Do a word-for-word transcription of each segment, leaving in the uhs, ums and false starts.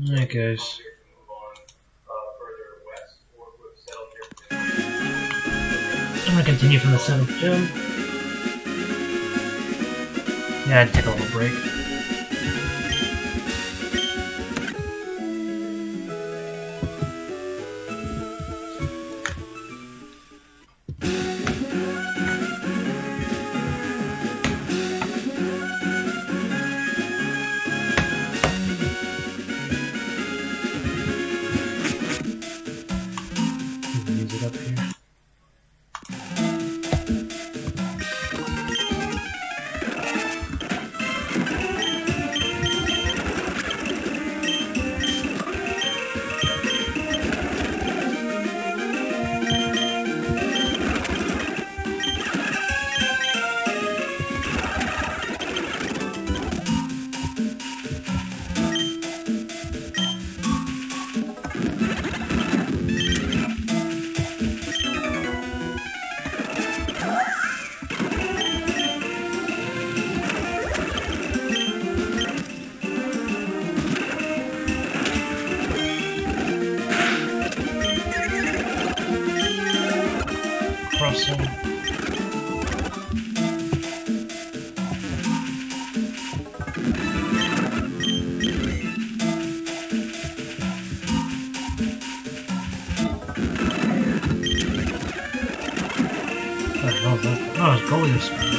Alright guys. I'm gonna continue from the seventh gym. Yeah, I'd take a little break. Crossing. What the hell is that? Oh, it's goalie speed.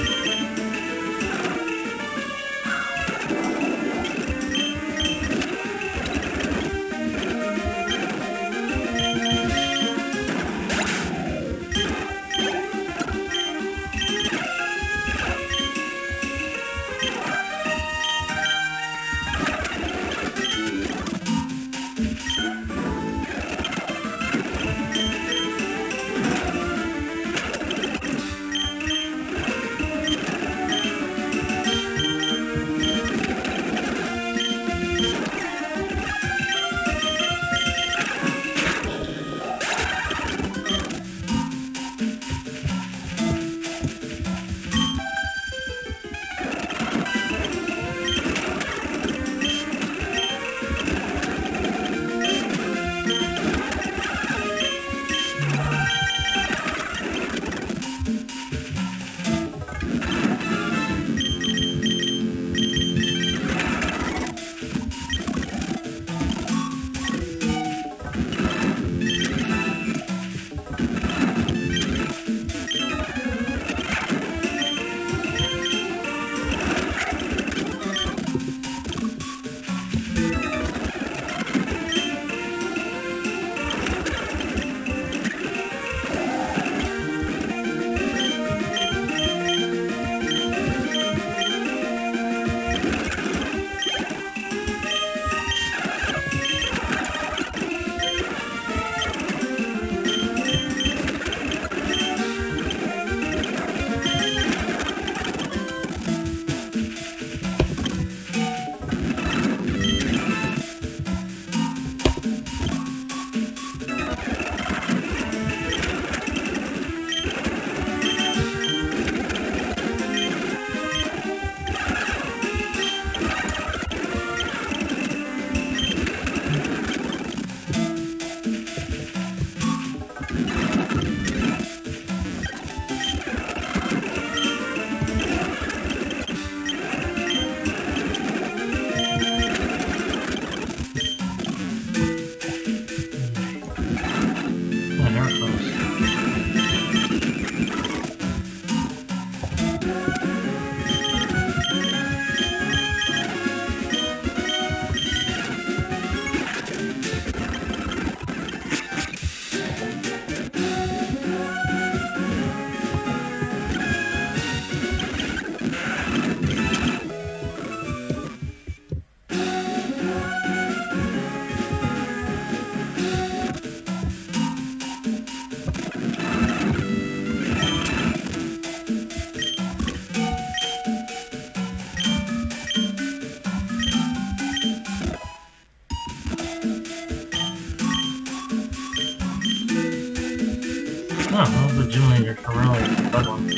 Oh, that was a gym leader for really a good one.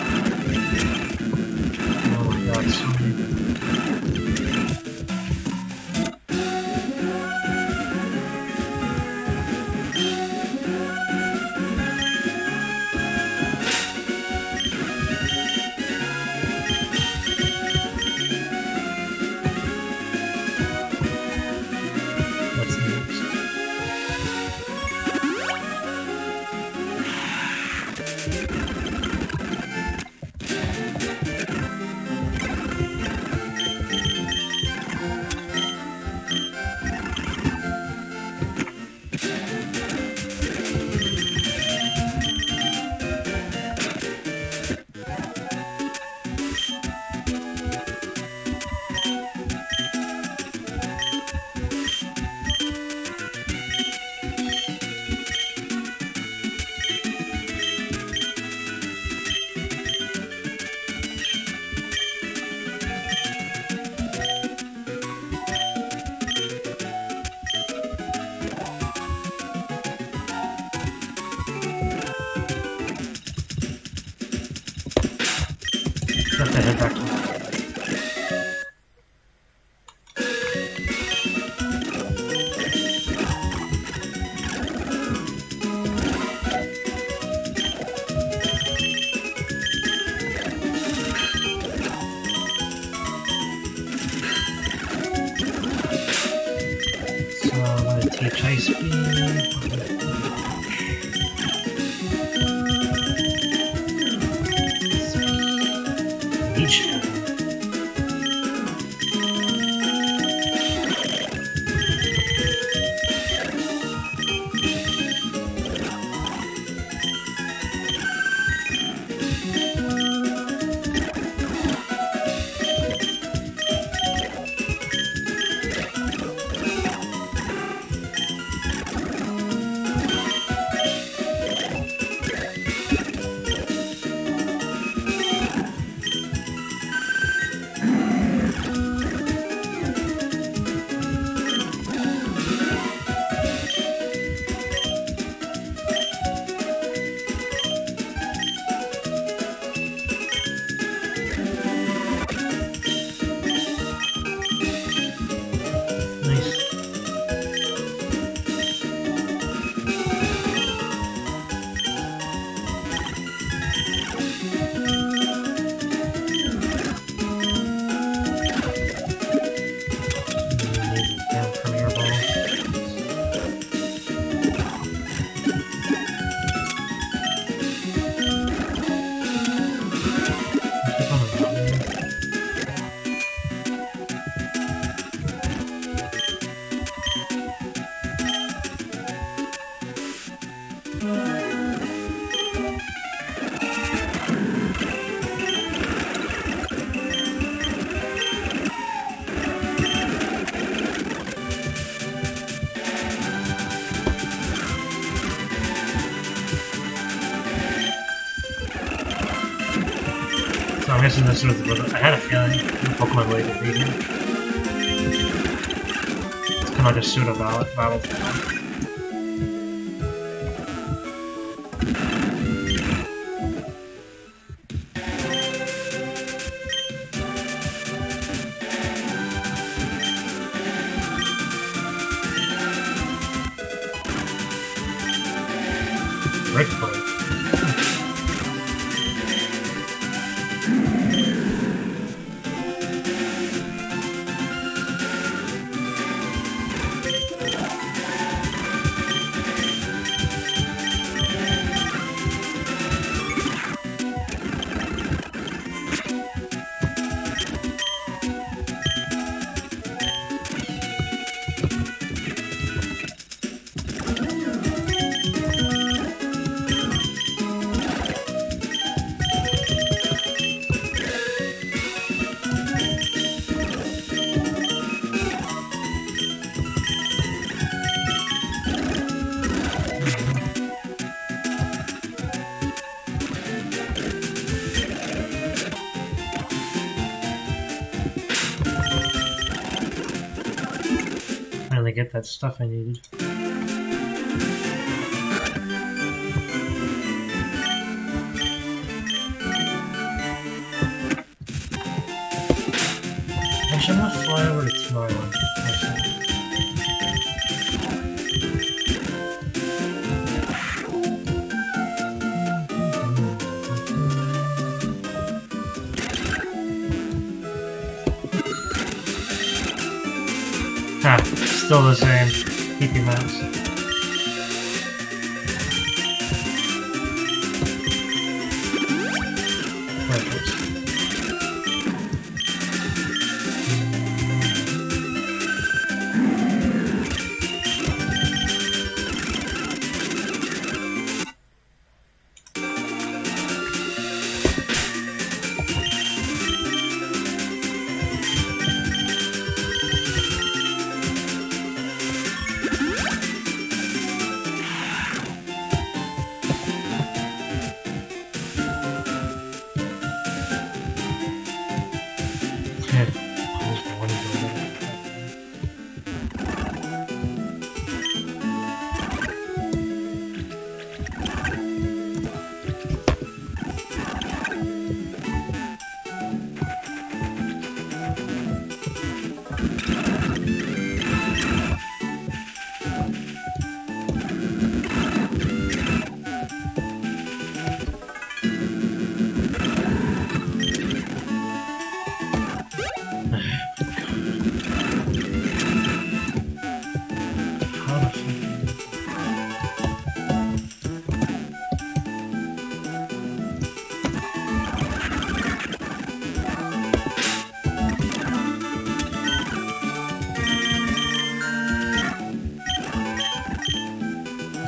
Oh my god, so many. to head back to the high speed. Each. So I'm guessing this was the, I had a feeling the Pokemon way to be here. It's kind of like a pseudo battle. battle Break break. Finally get that stuff I needed. Actually, I'm gonna fly over to Tomorrowland. Ah, still the same. P P Max. Perfect.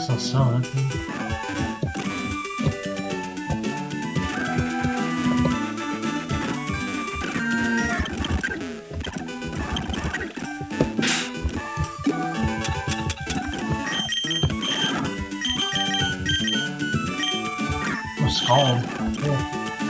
Still selling it. What's it called? Cool.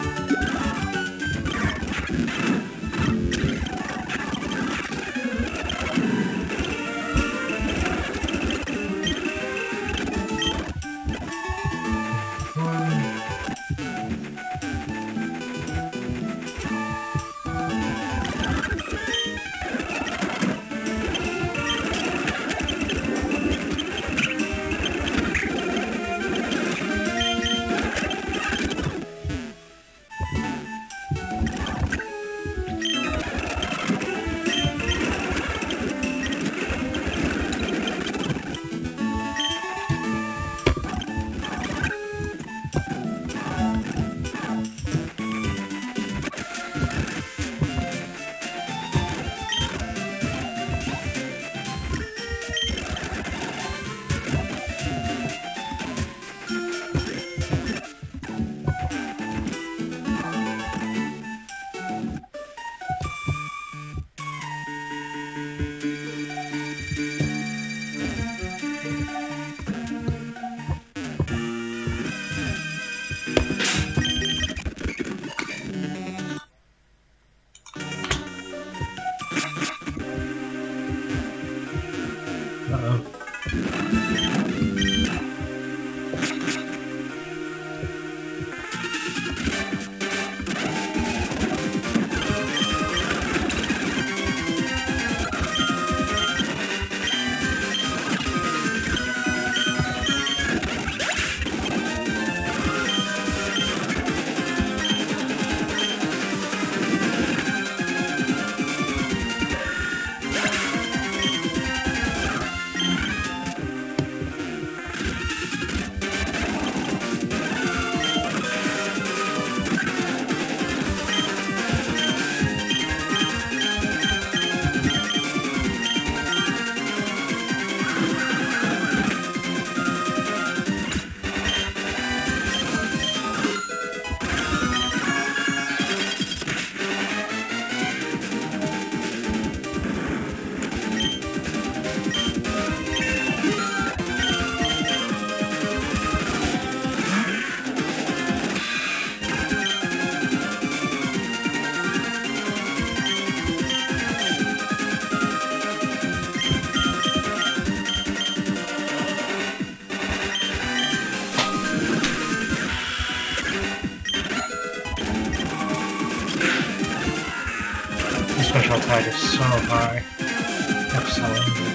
Special attack is so high. Excellent.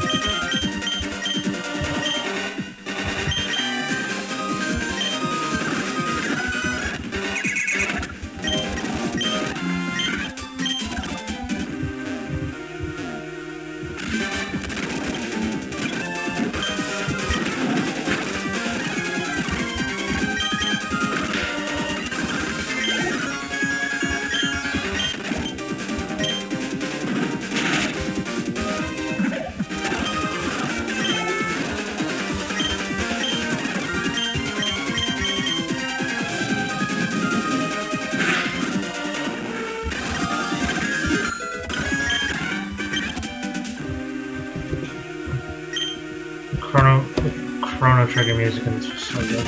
Chrono, Chrono Trigger music and it's just so good.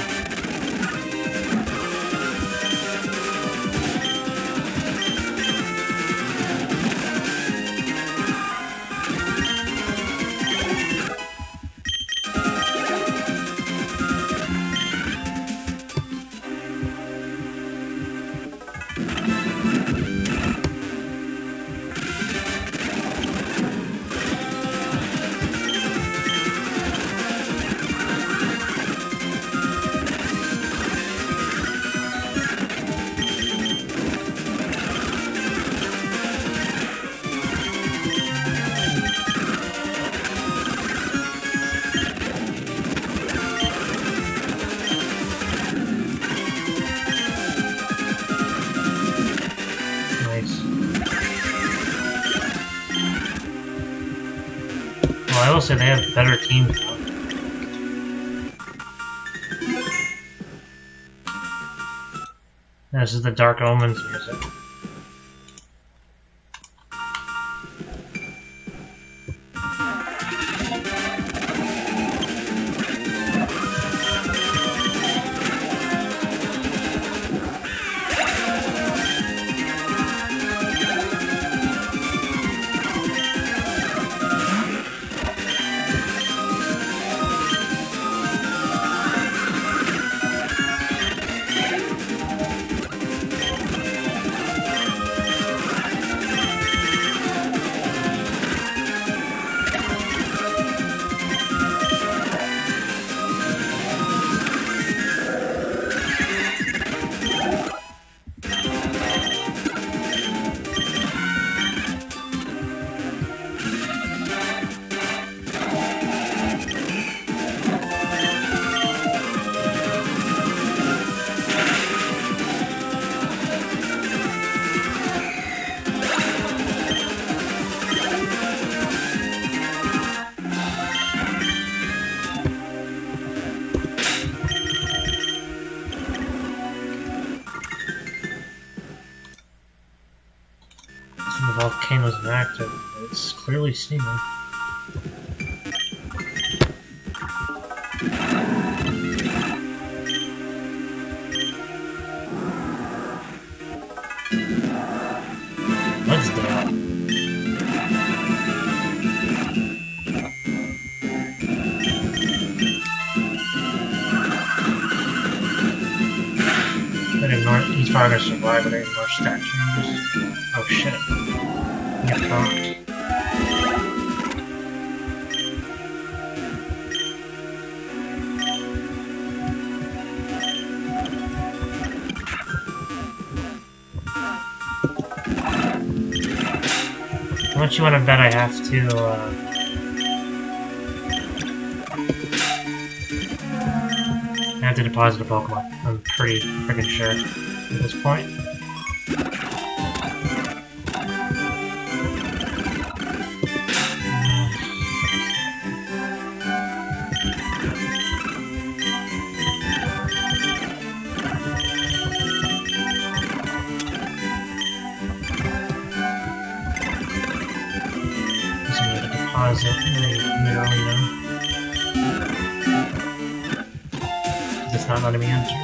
Well, I will say they have better teams now. This is the Dark Omens music. The volcano's inactive. It's clearly steaming. What's that? I didn't know he's probably gonna survive, but I didn't know stat changes. Oh shit. Get caught. How much you want to bet I have to, uh... I have to deposit a Pokemon. I'm pretty freaking sure at this point. Deposit Mineralina. Is this not letting me enter?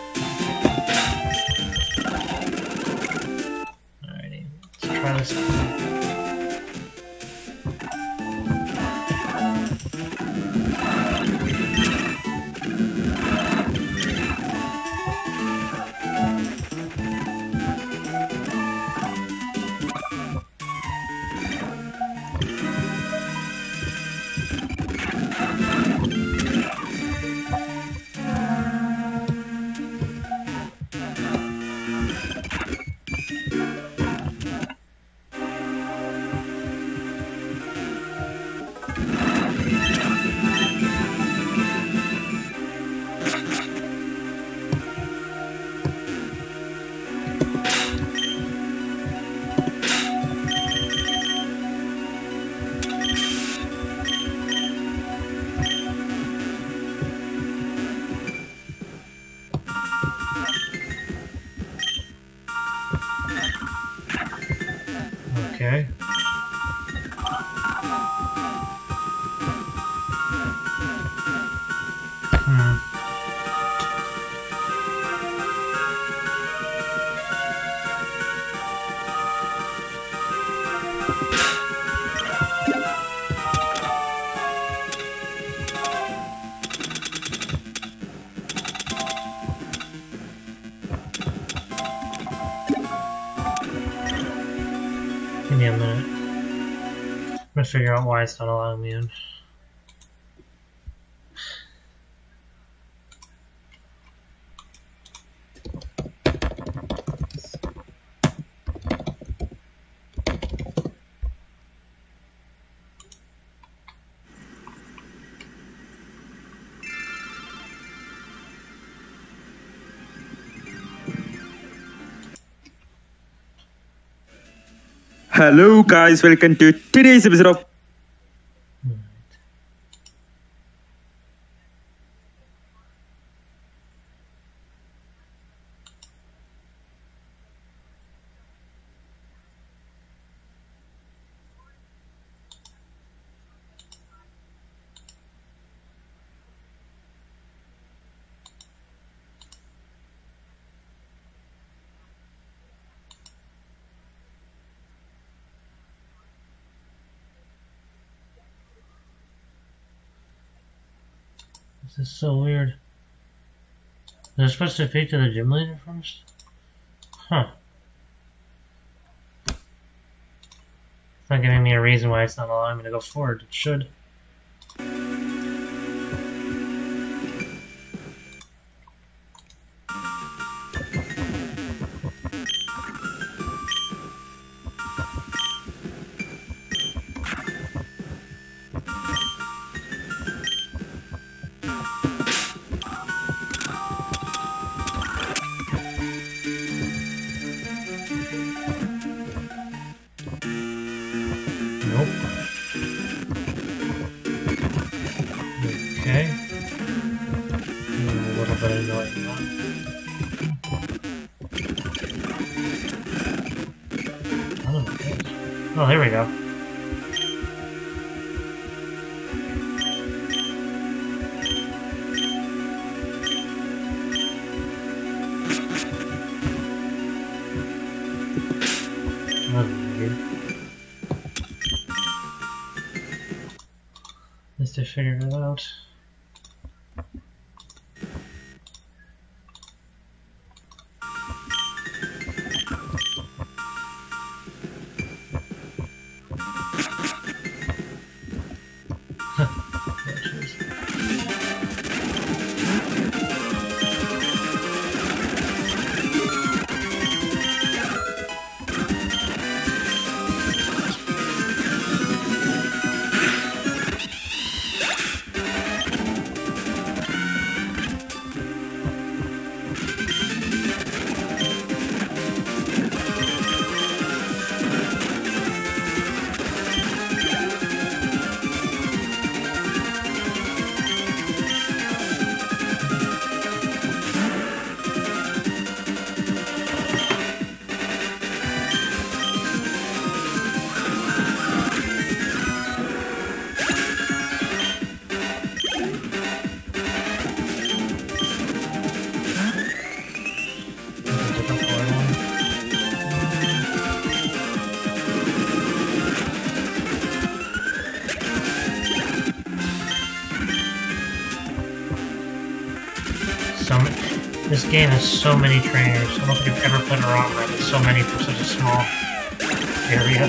Alrighty, let's try this. Okay. Hmm. Give me a minute. I'm gonna figure out why it's not allowing me in. Hello guys, welcome to today's episode of This is so weird. They're supposed to speak to the gym leader first? Huh. It's not giving me a reason why it's not allowing me to go forward. It should. Oh, here we go. That's weird. Just to figure it out. This game has so many trainers. I don't think I've ever played a ROM where there's so many for such a small area.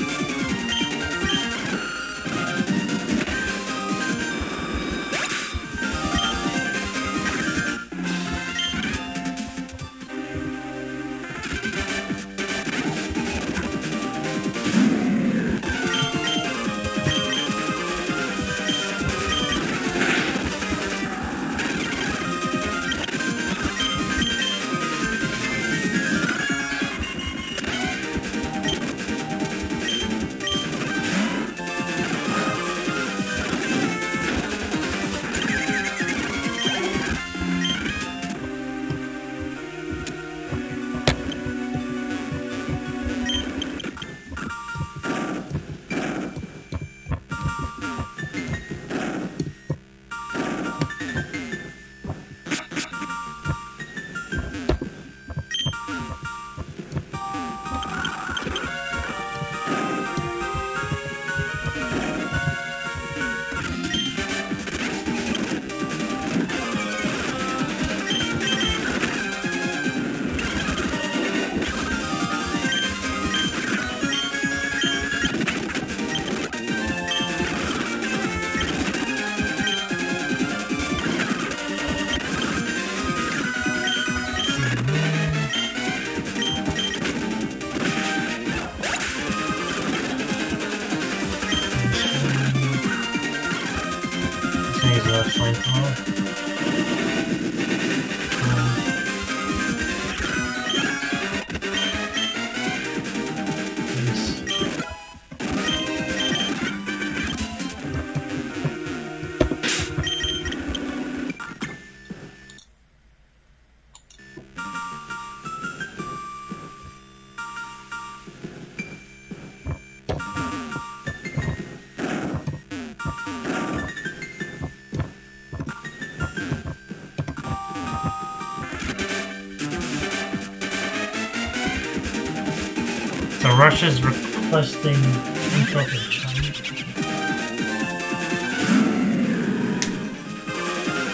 So Russia's requesting info from China.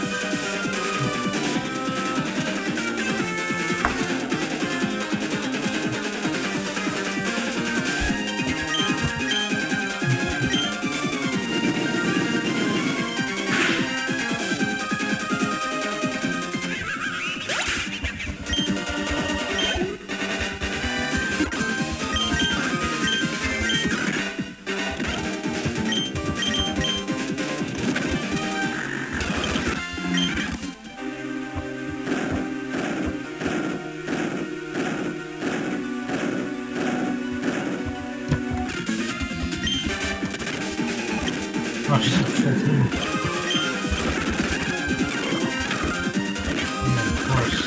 Oh, she's got a full team. Yeah, of course.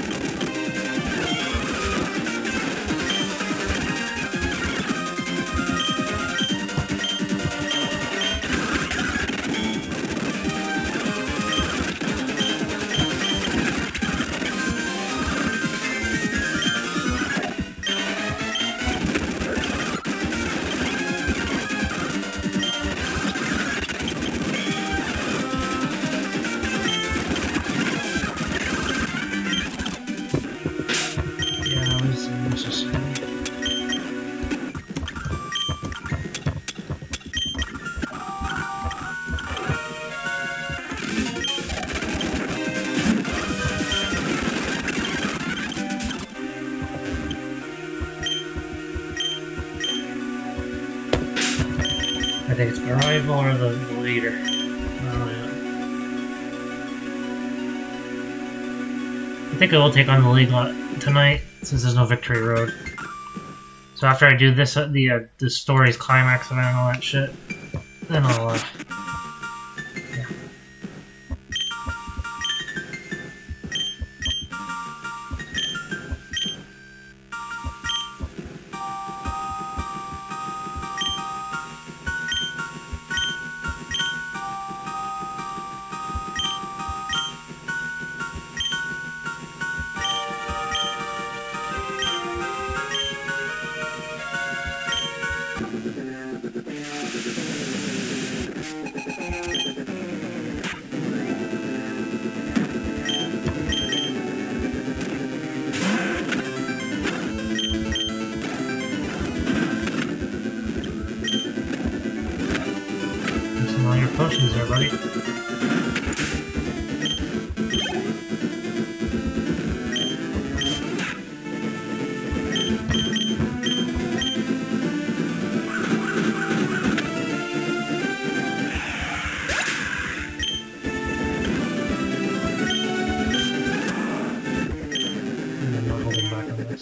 I think it's the rival or the, the leader. I don't know. I think I will take on the league tonight since there's no victory road. So after I do this, uh, the uh, the story's climax event and all that shit, then I'll. Uh, yeah. All your potions there, buddy. I'm not holding back on this.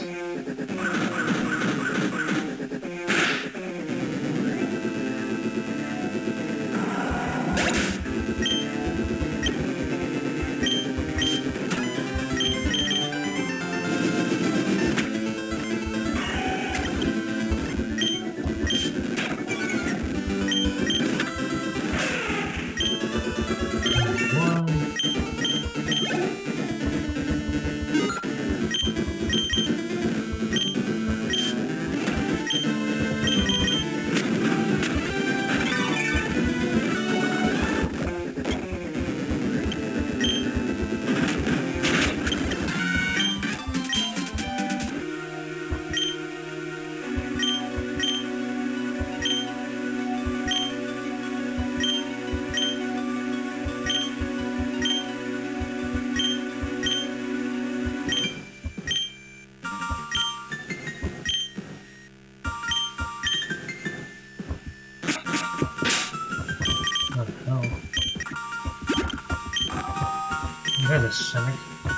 You're the cynic.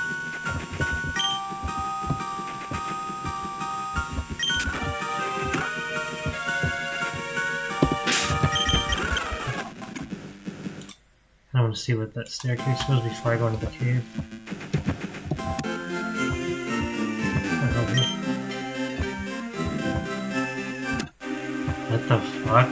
I want to see what that staircase was before I go into the cave. What the fuck?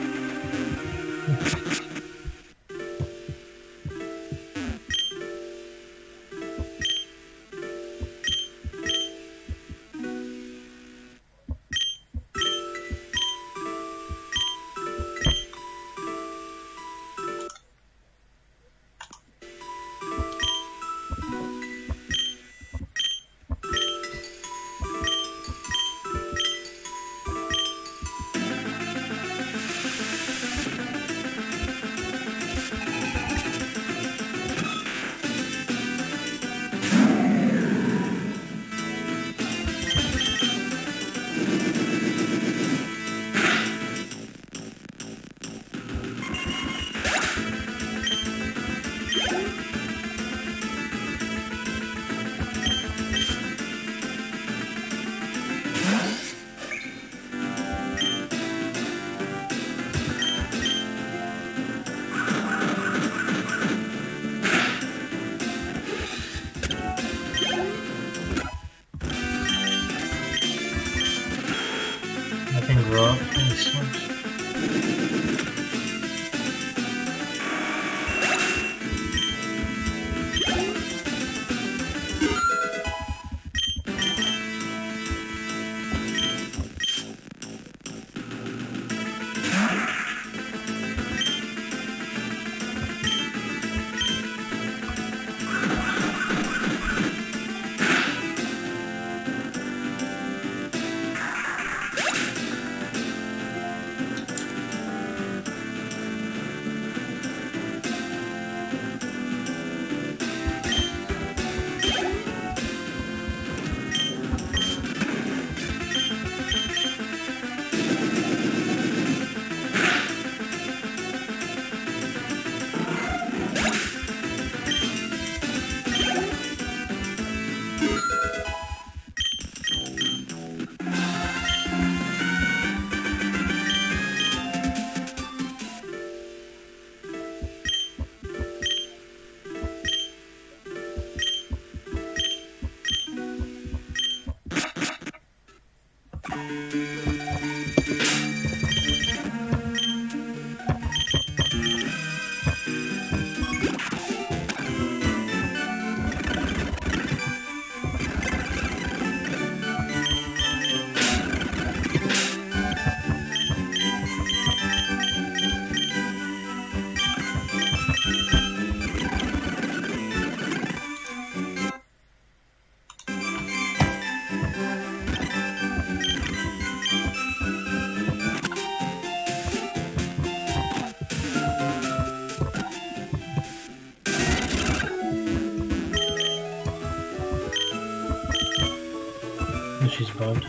she's bugged.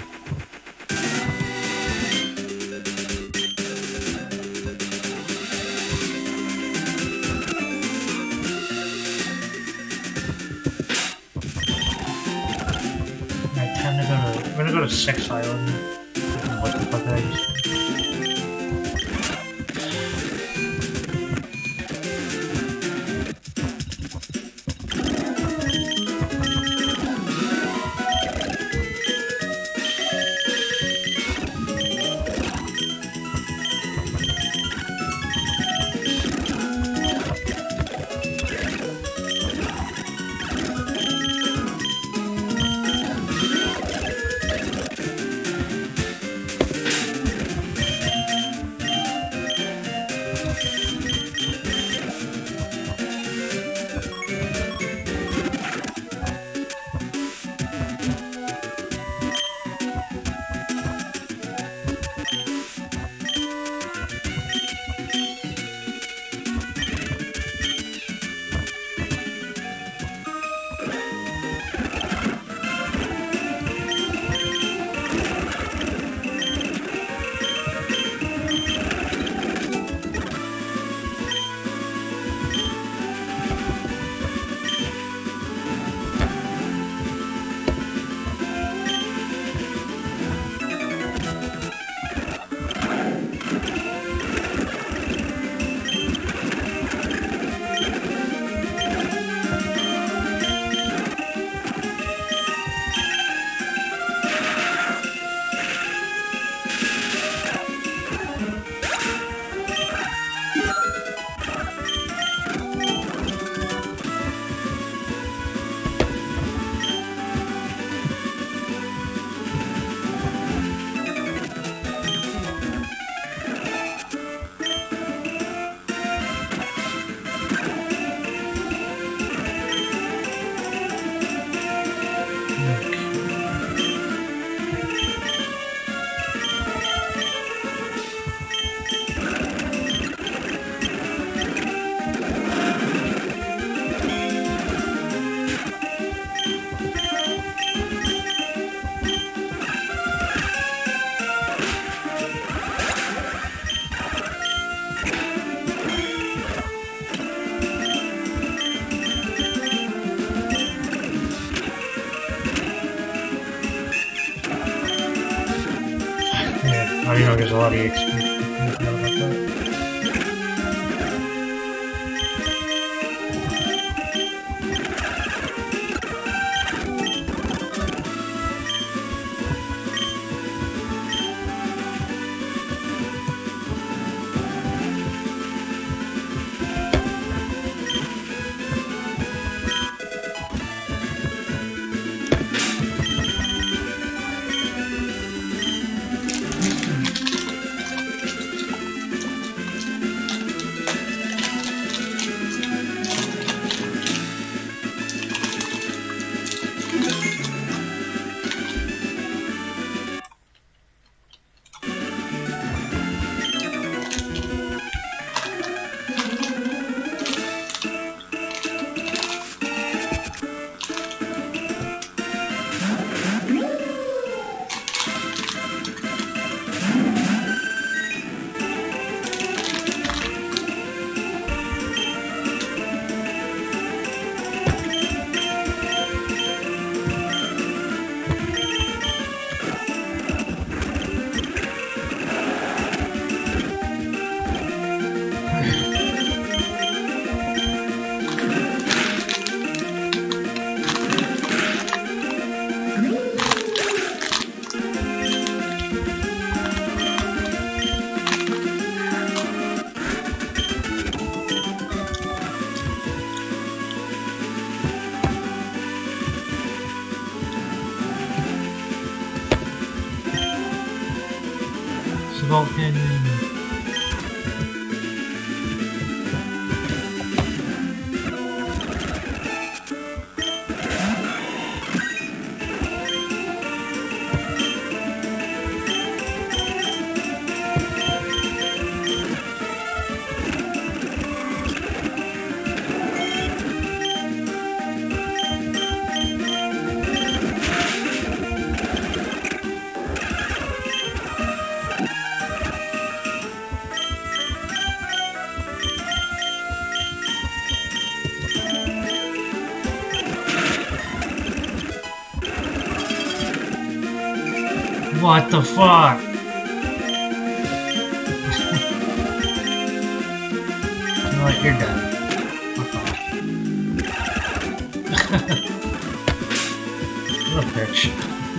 Alright, time to go to... We're gonna go to Six Island. What the fuck did I just... I don't know, there's a lot of X P. Salt Canyon. What the fuck? You know what? You're dead. Fuck off. What a bitch.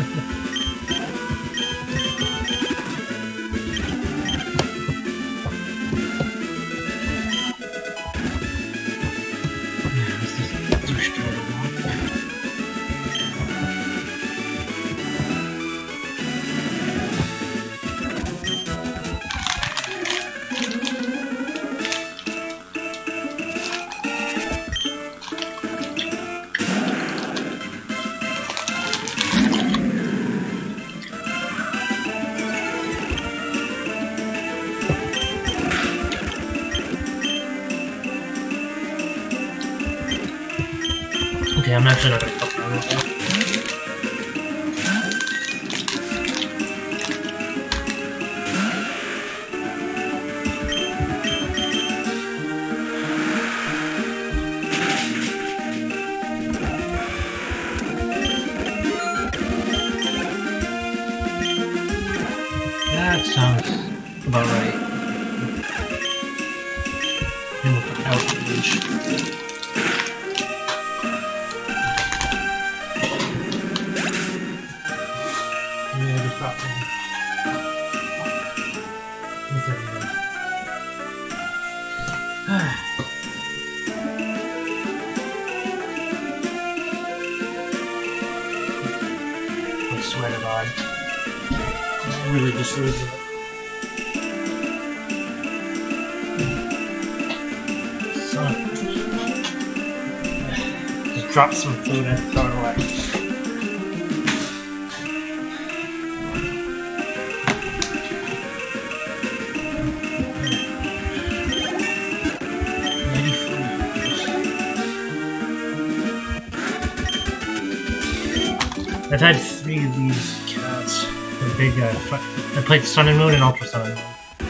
Okay, I'm actually not gonna fuck around with that. That sounds about right. And with the outrage. I swear to God. I'm really just losing it. Son of... Just drop some food and throw it away. I've had three of these cats. The big, uh, I played Sun and Moon and Ultra Sun and Moon.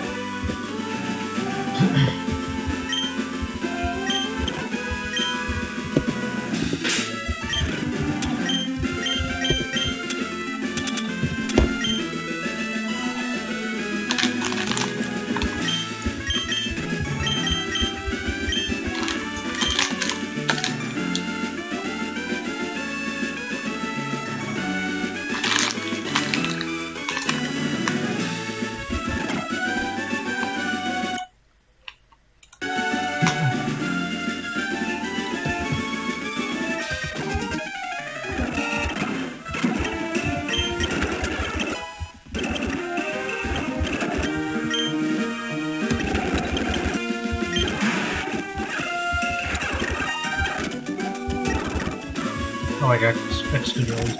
Oh, I got extra rolls.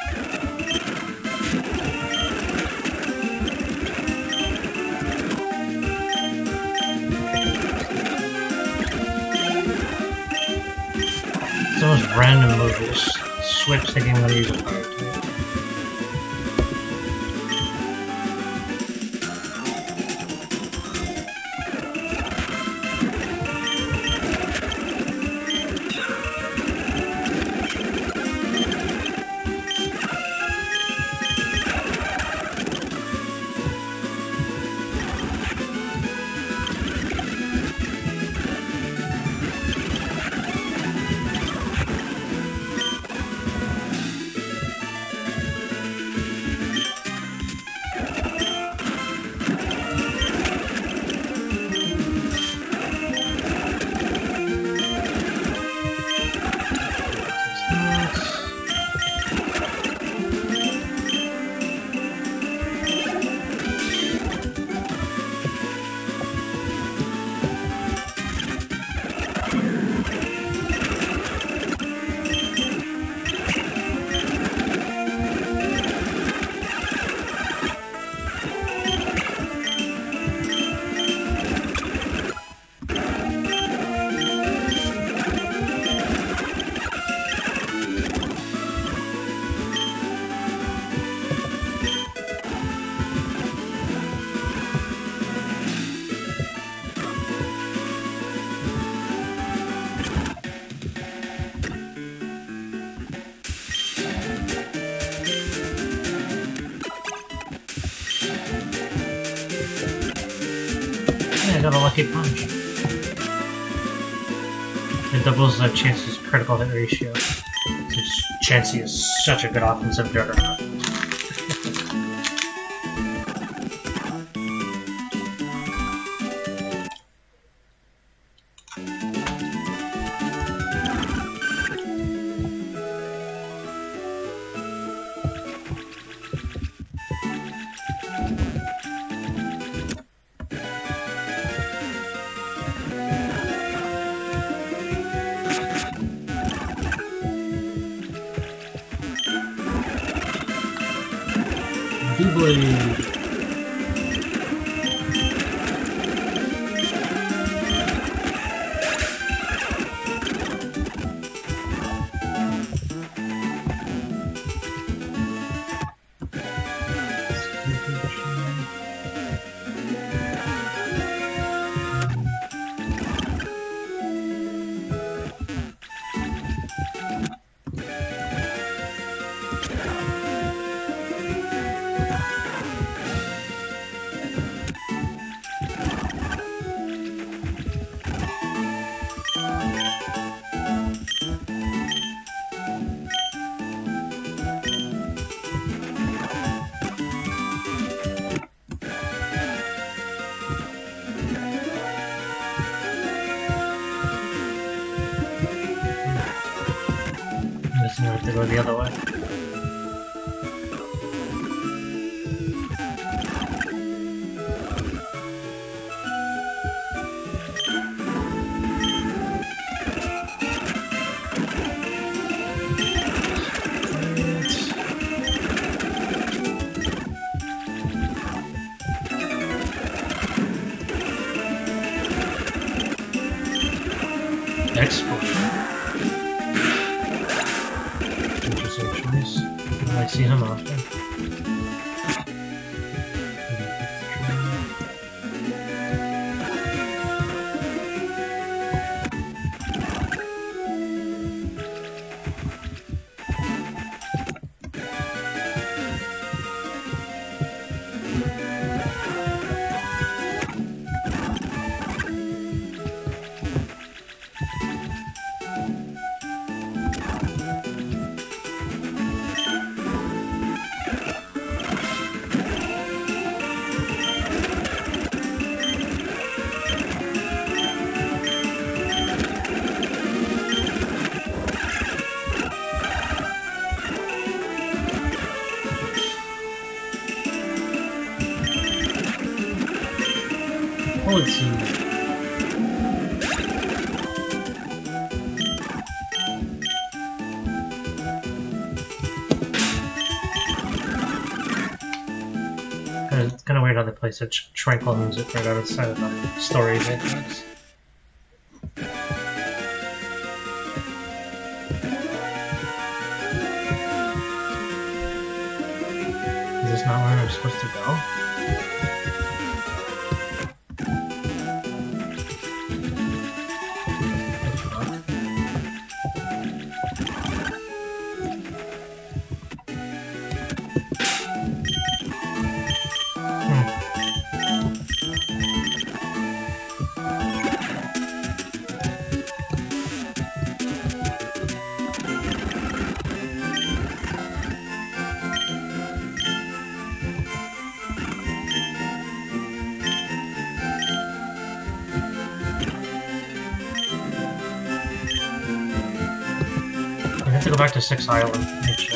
Those random moves just switch thinking I'm gonna use a fire type. I got a lucky punch. It doubles the Chansey's critical hit ratio. Since Chansey is such a good offensive juggernaut. Double. I have to go the other way. Export. I see him often. Oh, let's see. Kind of, kind of weird how they play such tranquil music right outside of the story videos. Is this not where I'm supposed to go? I have to go back to Six Island. Make sure.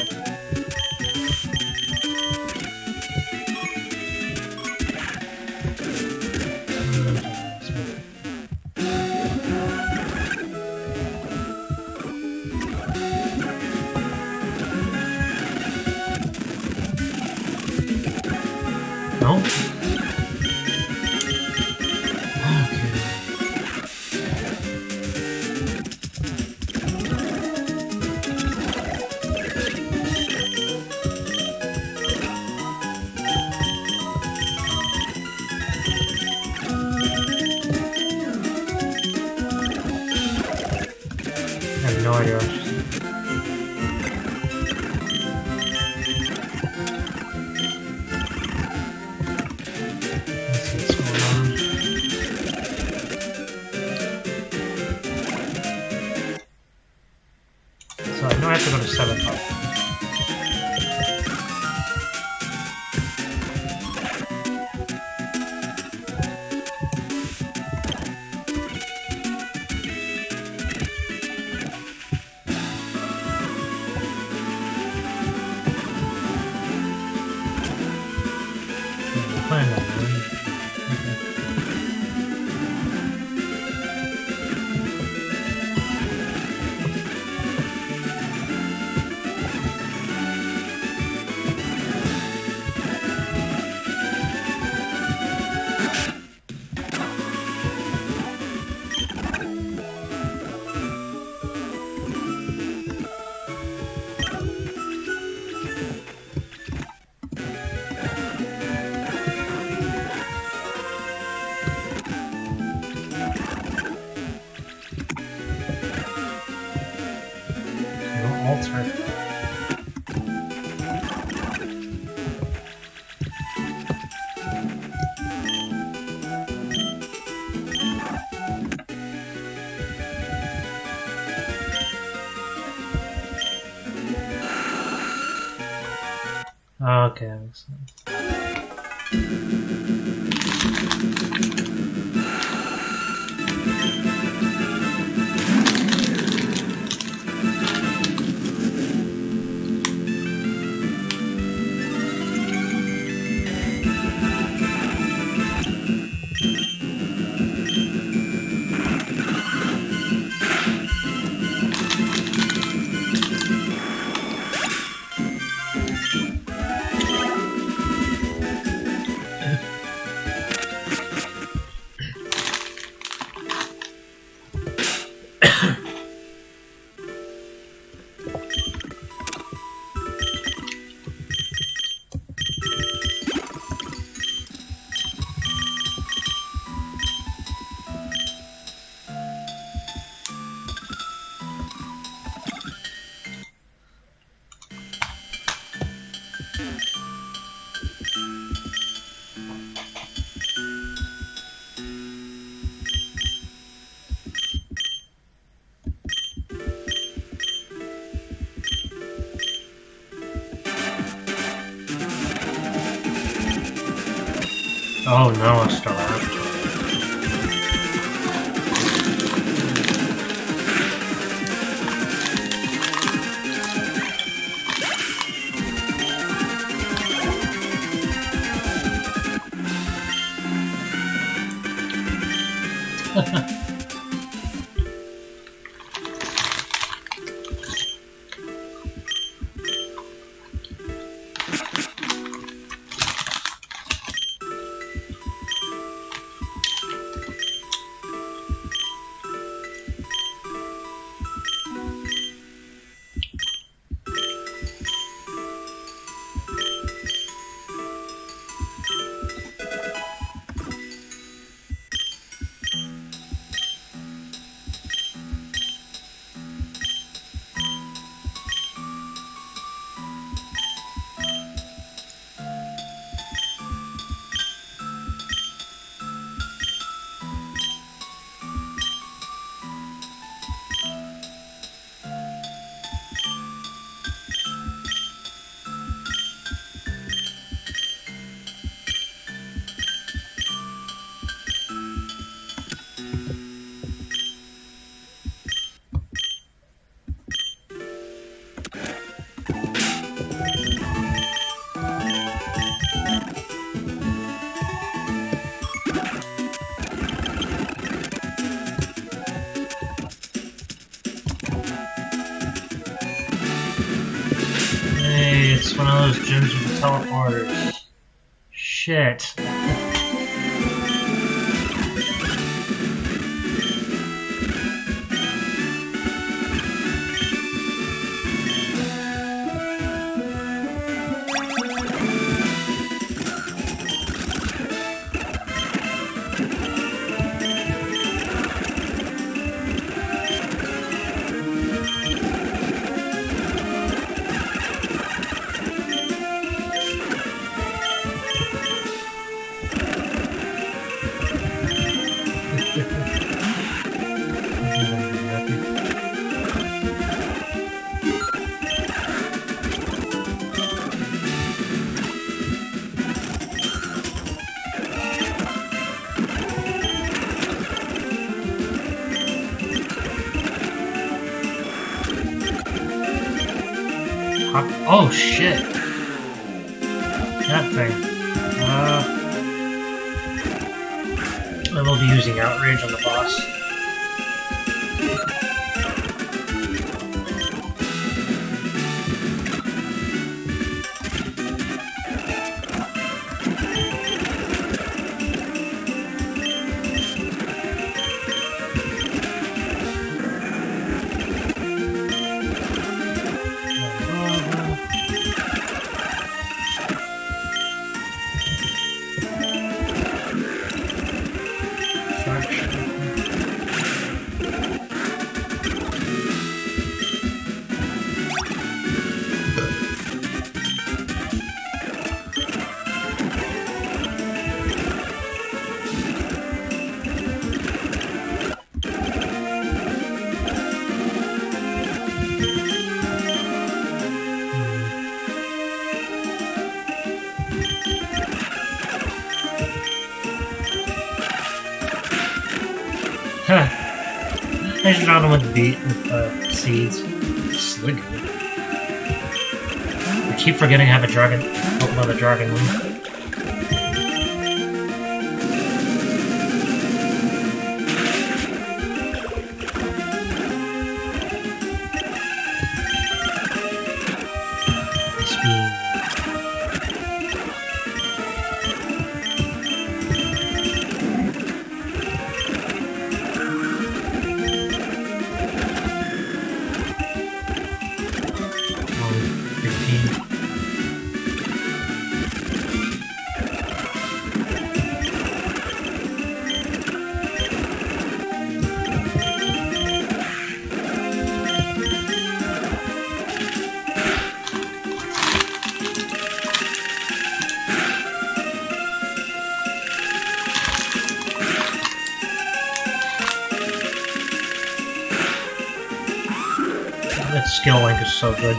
No? I have no idea. Let's see what's going on. So I know I have to go to seven up. Find that one. Altar. Okay, that makes sense. Oh no, I still have to. It's one of those gyms with the teleporters. Shit. Hop oh shit! That thing. Uh, I will be using Outrage on the boss. Huh. I should on him with beat with uh, seeds. Slig. I keep forgetting I have a dragon. Pokemon the dragon move. That skill link is so good.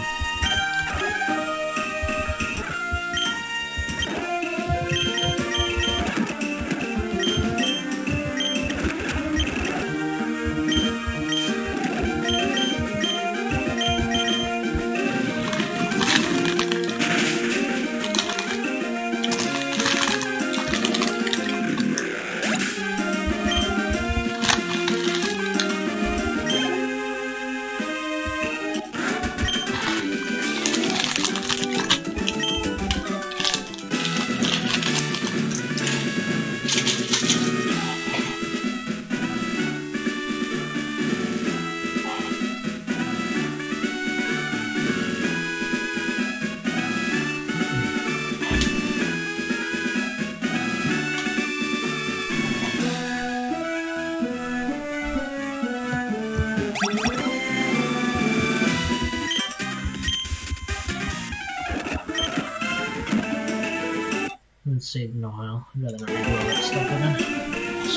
Let's see, no, I'd rather not redo all that stuff again.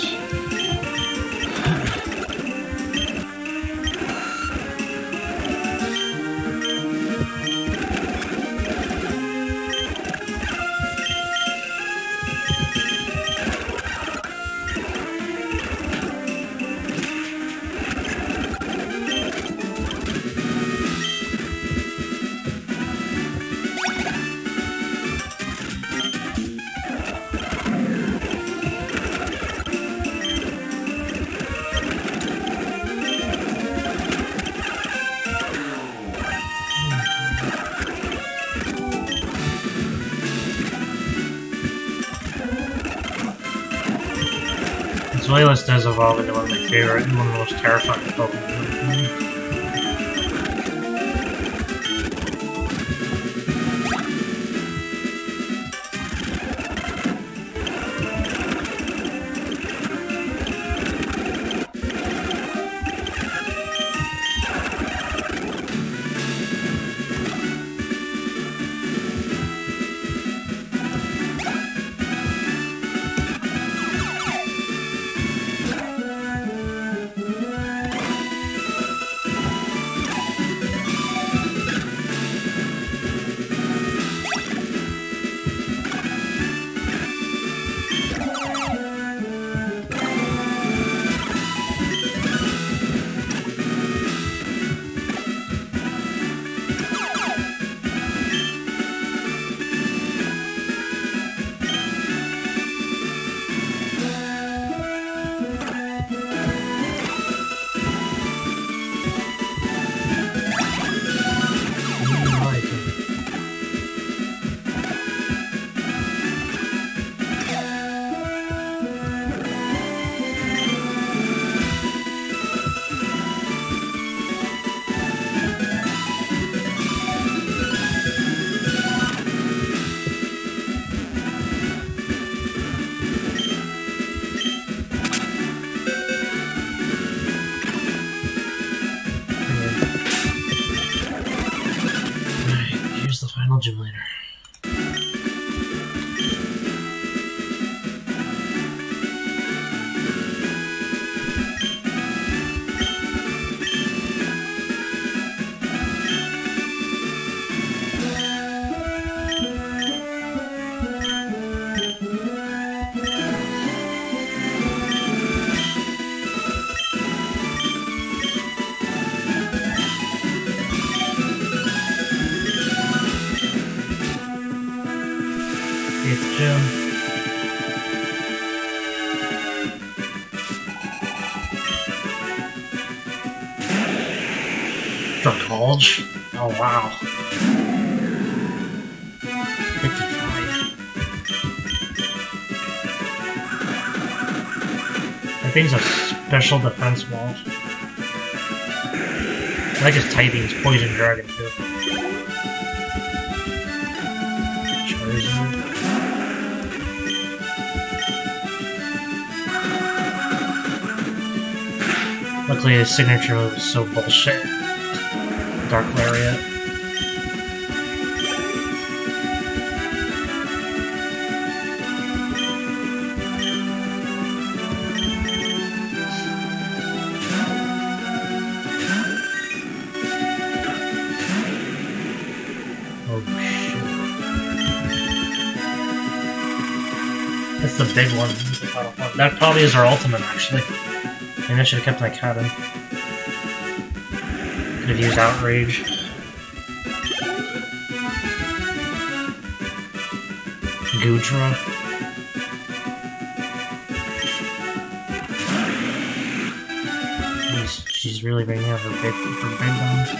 Zoilus does evolve into one of my favorite and one of the most terrifying Pokemon. Final gym leader. Eighth gym. From college? Oh wow. fifty-five. That thing's a special defense wall. I like his typing, he's Poison Dragon too. Charizard. Luckily his signature move is so bullshit. Dark Lariat. Oh shit. That's the big one. That's the final one. That probably is our ultimate actually. Maybe I should have kept my cat in. Could have used Outrage. Goodra. She's, she's really bringing out her big, her big guns.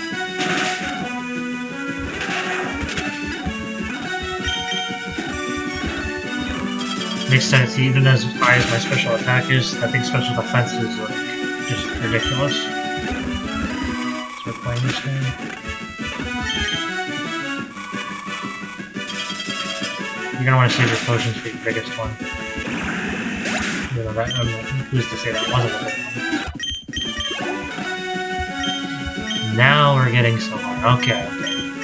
Makes sense, even as high as my special attack is, I think special defense is like just ridiculous. So we're playing this game. You're gonna want to save your potions for your biggest one. You know, that, I'm, who's to say that wasn't a big one? Now we're getting somewhere. Okay, okay.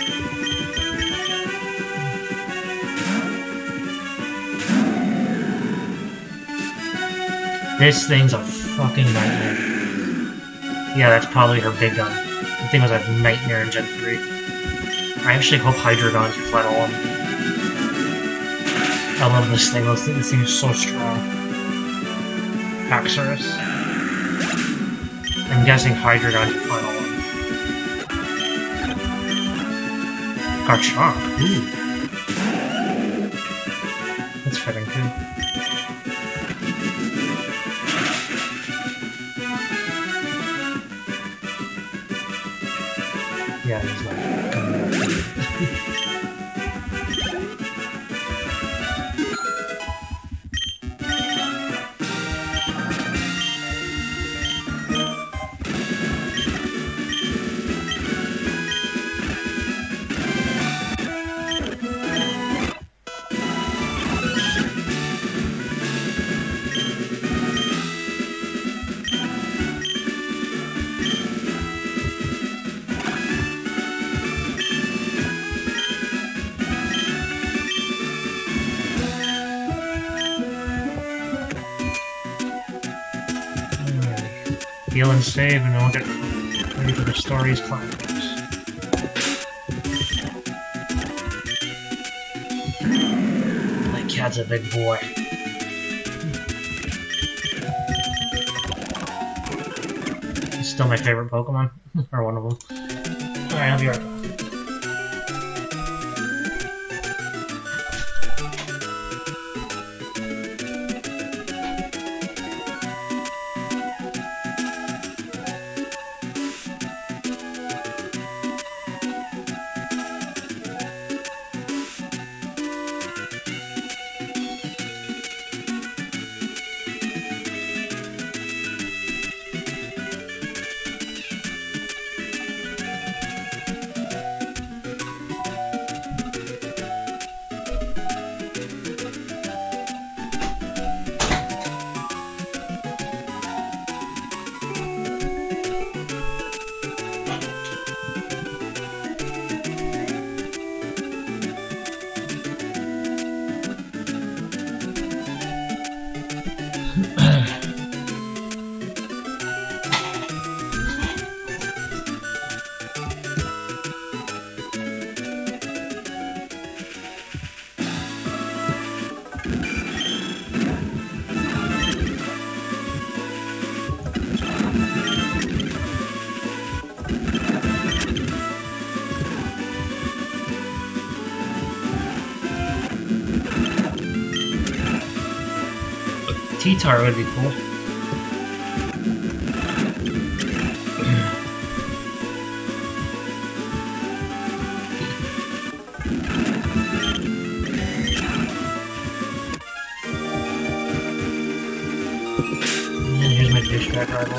This thing's a fucking nightmare. Yeah, that's probably her big gun. The thing was a nightmare in Gen three. I actually hope Hydreigon's your final one. I love this thing. This thing, this thing is so strong. Haxorus. I'm guessing Hydreigon's your final one. Garchomp. Ooh. That's fitting too. Yeah, he's like coming up. Heal and save, and then we'll get ready for the story's climax. My cat's a big boy. He's still my favorite Pokemon, or one of them. Alright, I'll be right back. T-Tar would be cool. And here's my douchebag rival.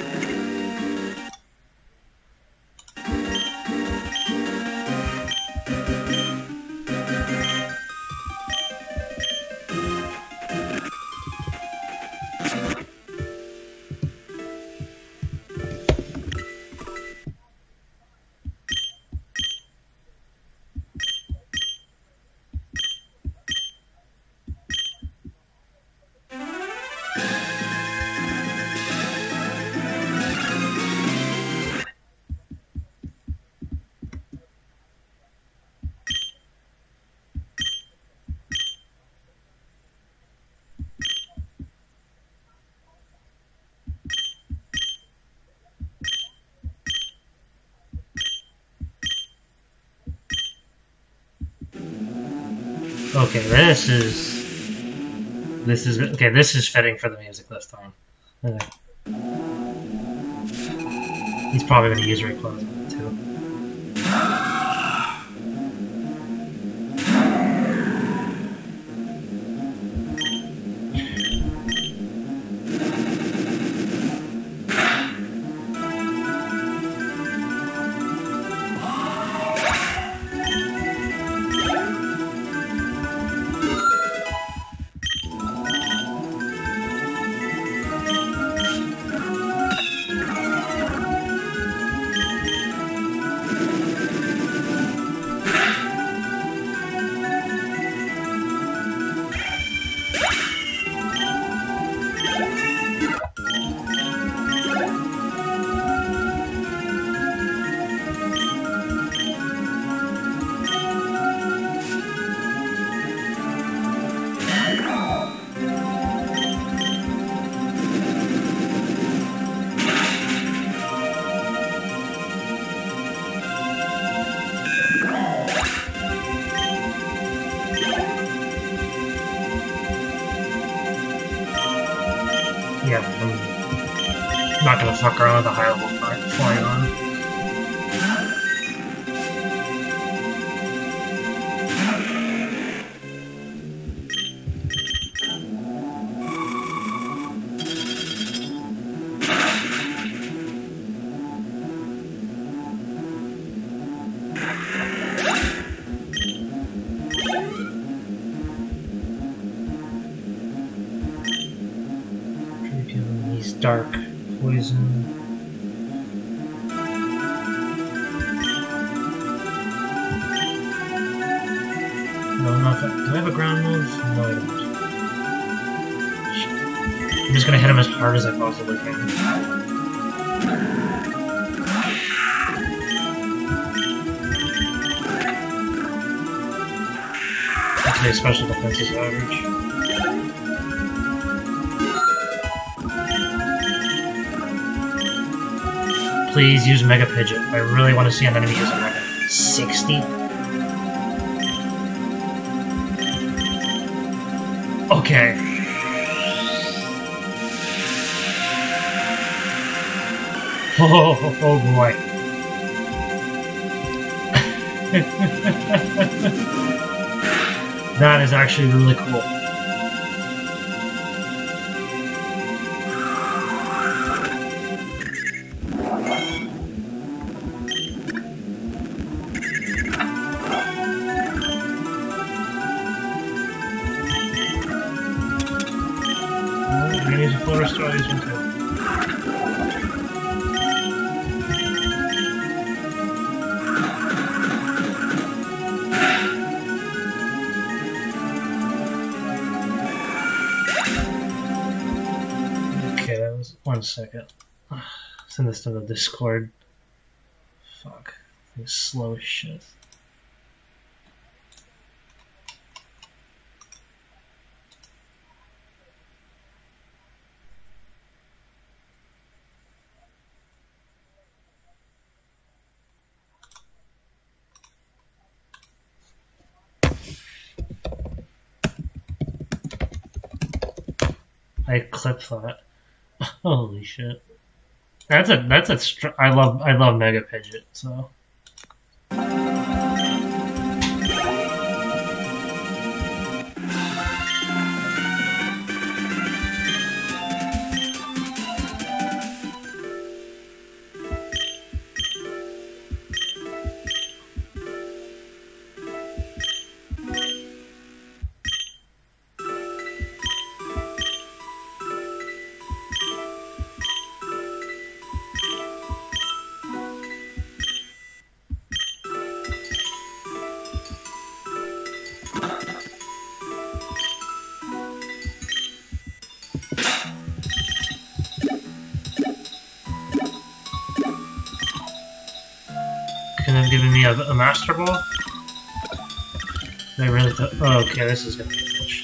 Okay, this is... This is... Okay, this is fitting for the music this time. Okay. He's probably going to use Rayquaza, too. Yeah, I'm not gonna fuck around with a high level Flygon. Dark poison. No, not that. Do I have a ground move? No, I don't. Shit. I'm just gonna hit him as hard as I possibly can. Okay, special defense is average. Please use Mega Pidgeot. I really want to see an enemy use a Mega. sixty? Okay. Oh, oh, oh boy. That is actually really cool. Full restore these one too. Okay, that was one second. Send this to the Discord. Fuck. It's slow as shit. I I clip that. Holy shit. That's a that's a str I love I love Mega Pidgeot, so could have given me a, a Master Ball. I really thought. Oh, okay, this is gonna be a bitch.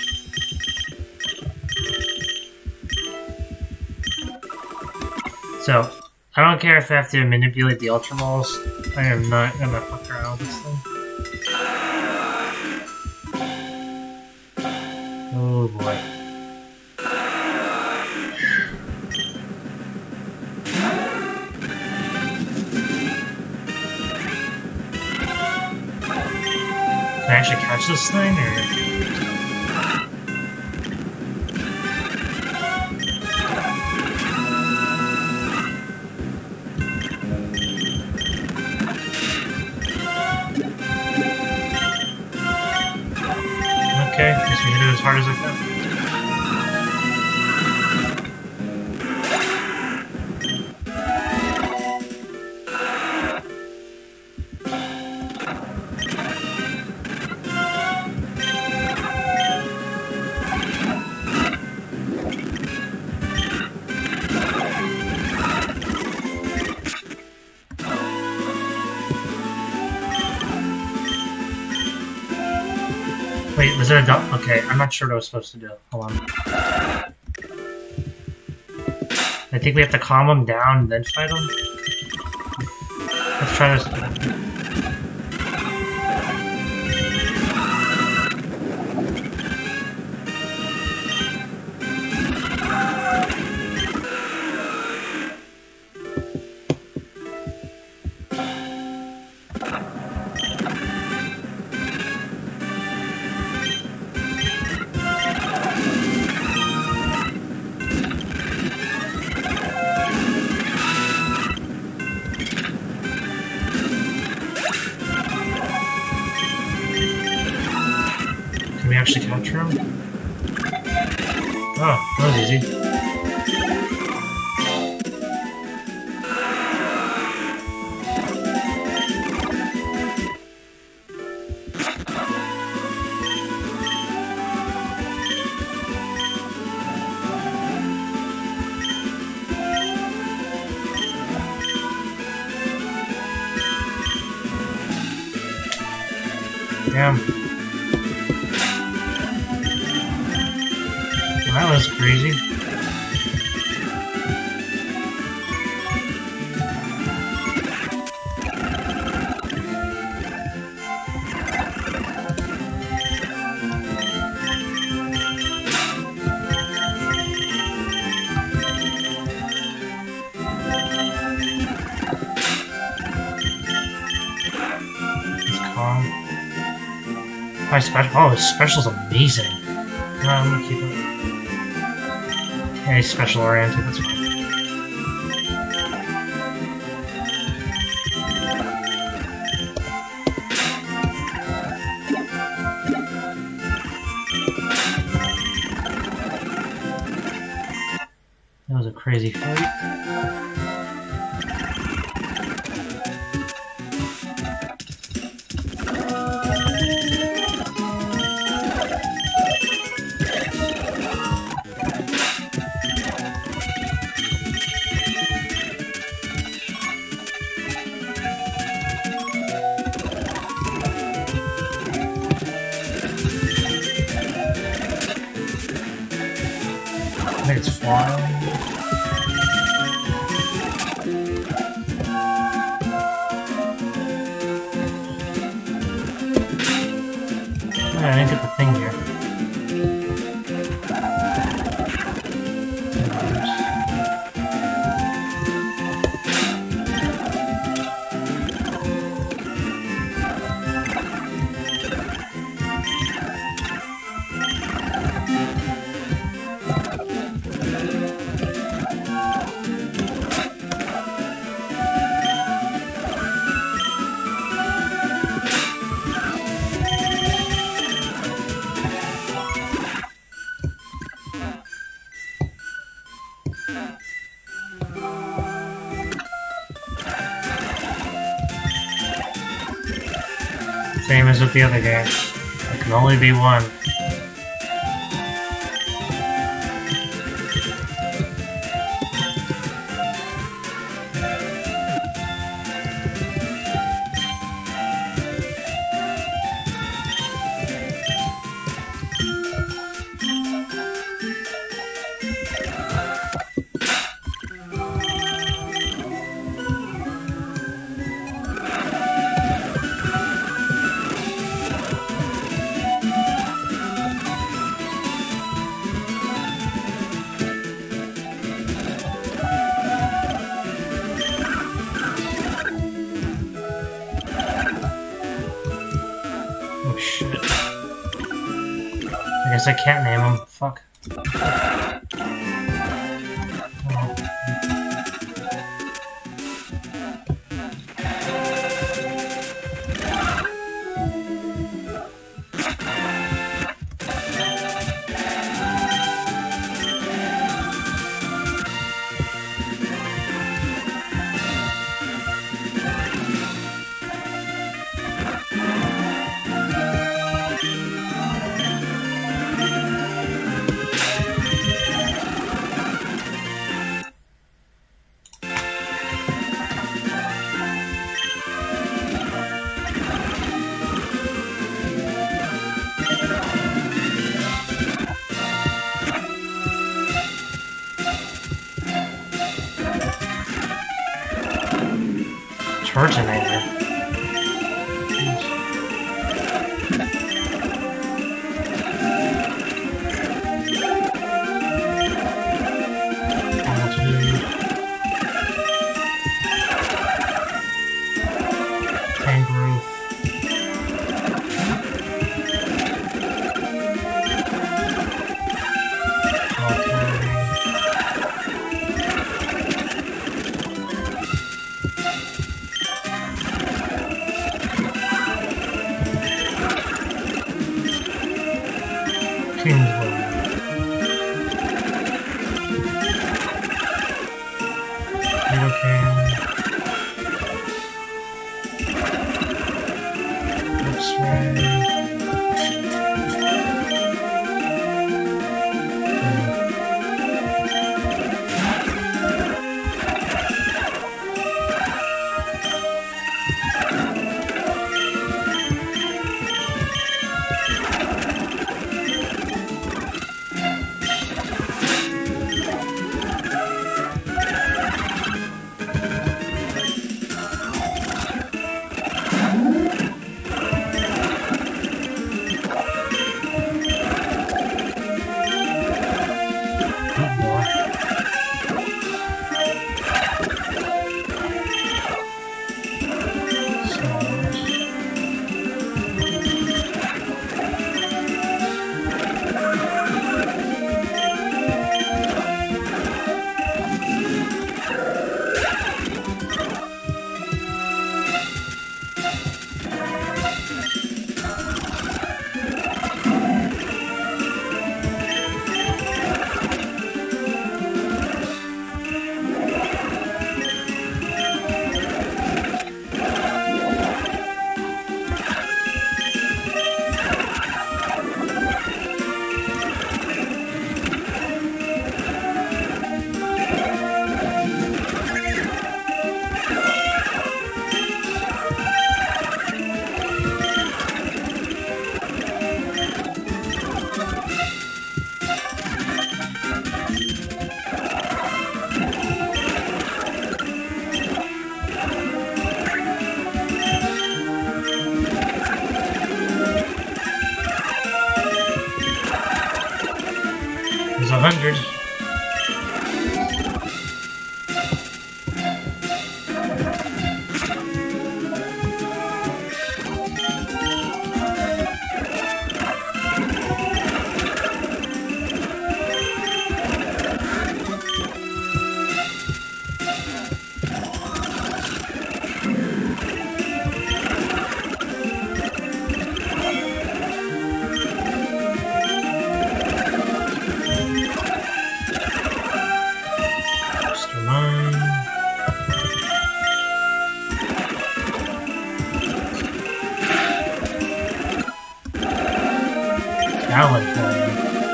So, I don't care if I have to manipulate the Ultra Balls. I am not gonna fuck around with this thing. Oh boy. Can I actually catch this thing, or...? Okay, just hit it as hard as I can. Wait, was there a dump? Okay, I'm not sure what I was supposed to do. Hold on. I think we have to calm him down and then fight him. Let's try this. Can we actually capture him? Oh, that was easy. Damn. That was crazy. It's calm. My special. Oh, his special's amazing. No, I'm gonna keep it. Yeah, he's special oriented, that's fine. That was a crazy fight. I think it's flying. Oh, I didn't get the thing here. Same as with the other game. There can only be one. Oh shit. I guess I can't name him. Fuck. Oh. Schwarzenegger. Kangaroo. Kingswood. Hurricane. X-ray. There's a hundred. Allen for you.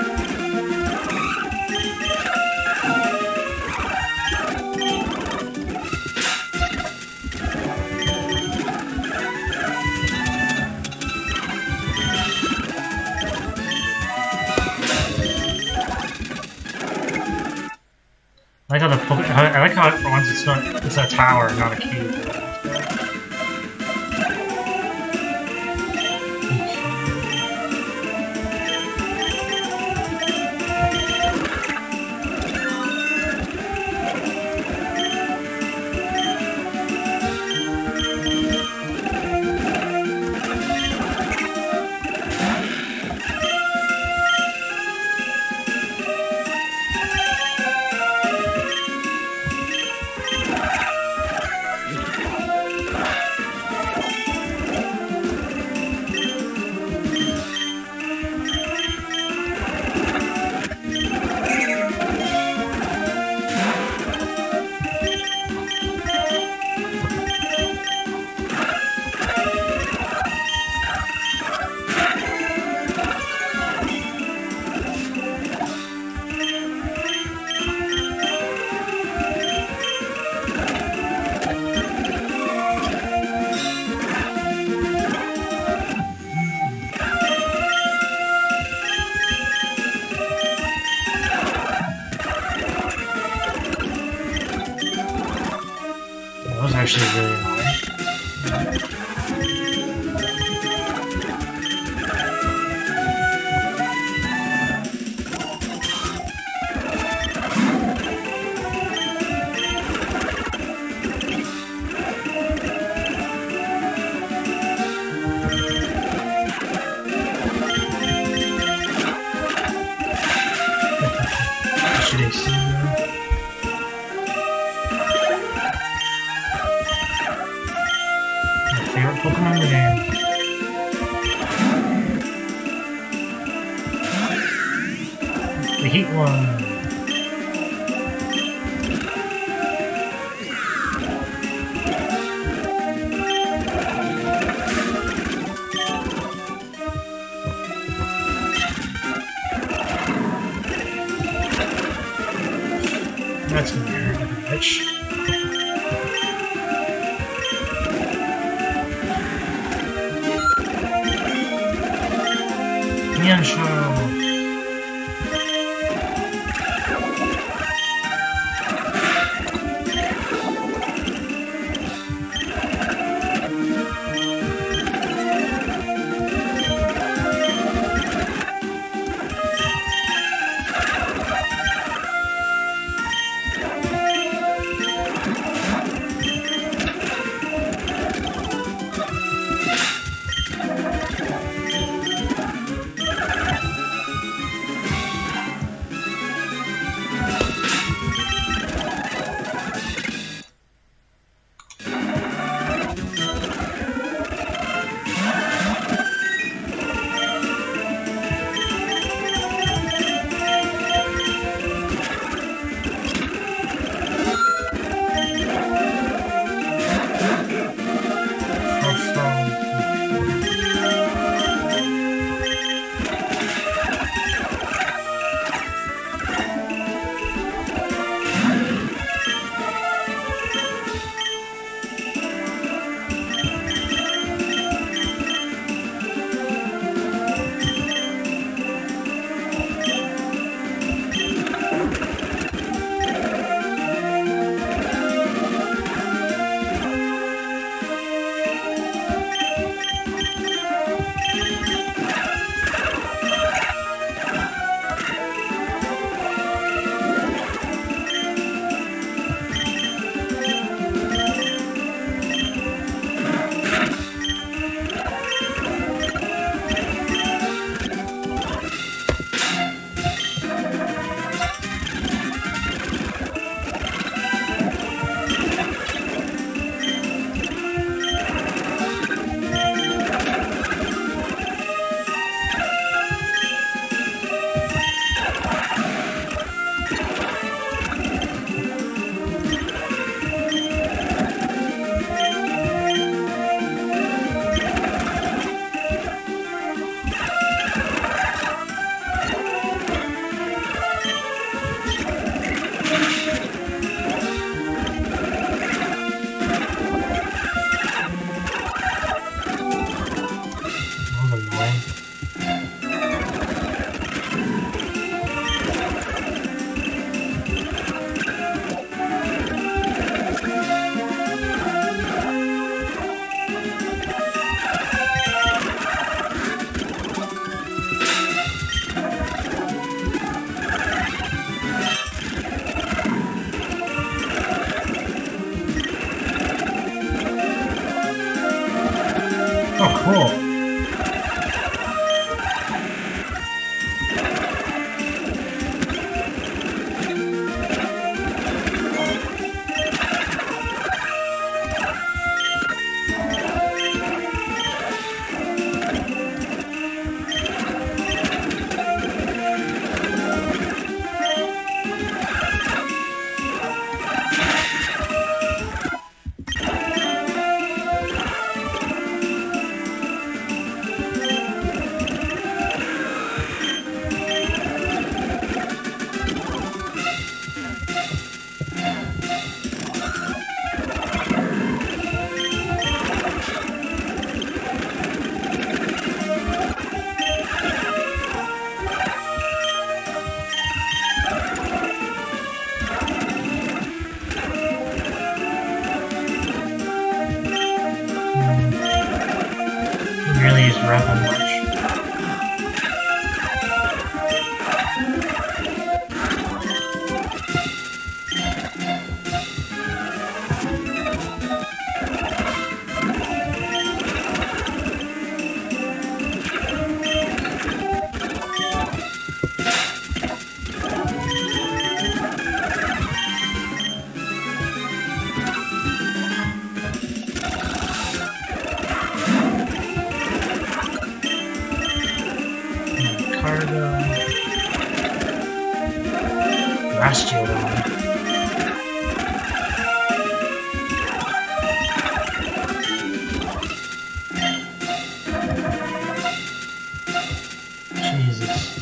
I like how the Poke I like how for once it's not it's a tower, not a cave. That was actually really annoying. Should I see you? Favorite Pokemon in the game. The Heat one. That's gonna hurt a bitch. Mienshao. used Revan much. Rastilon. Jesus.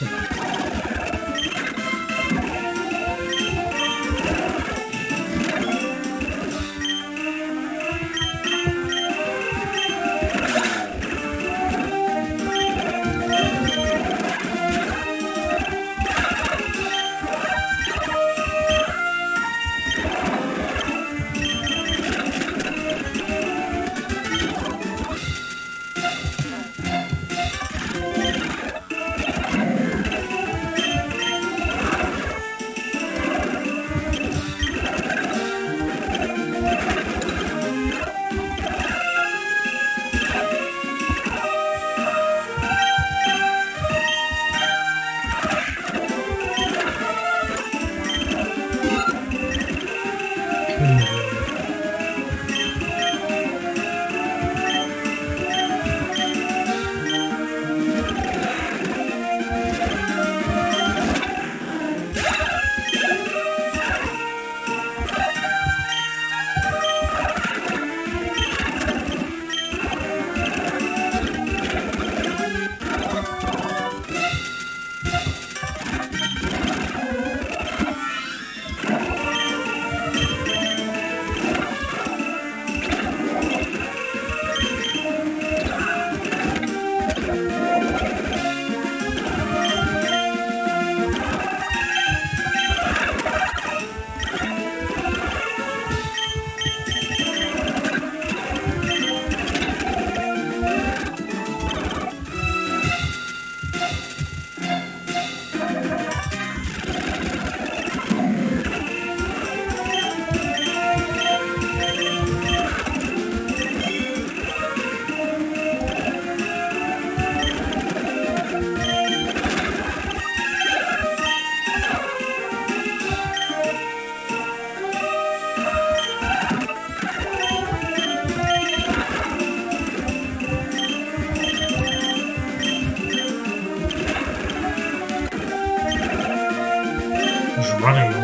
Running.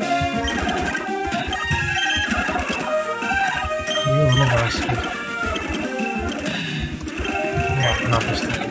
You little bastard. Yeah, not this time.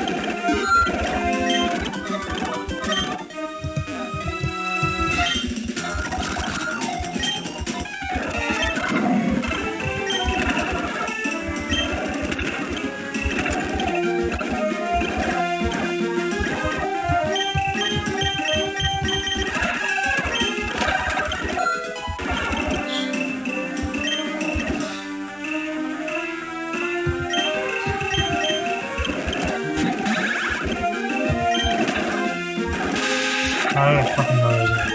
I don't fucking know what I was gonna do.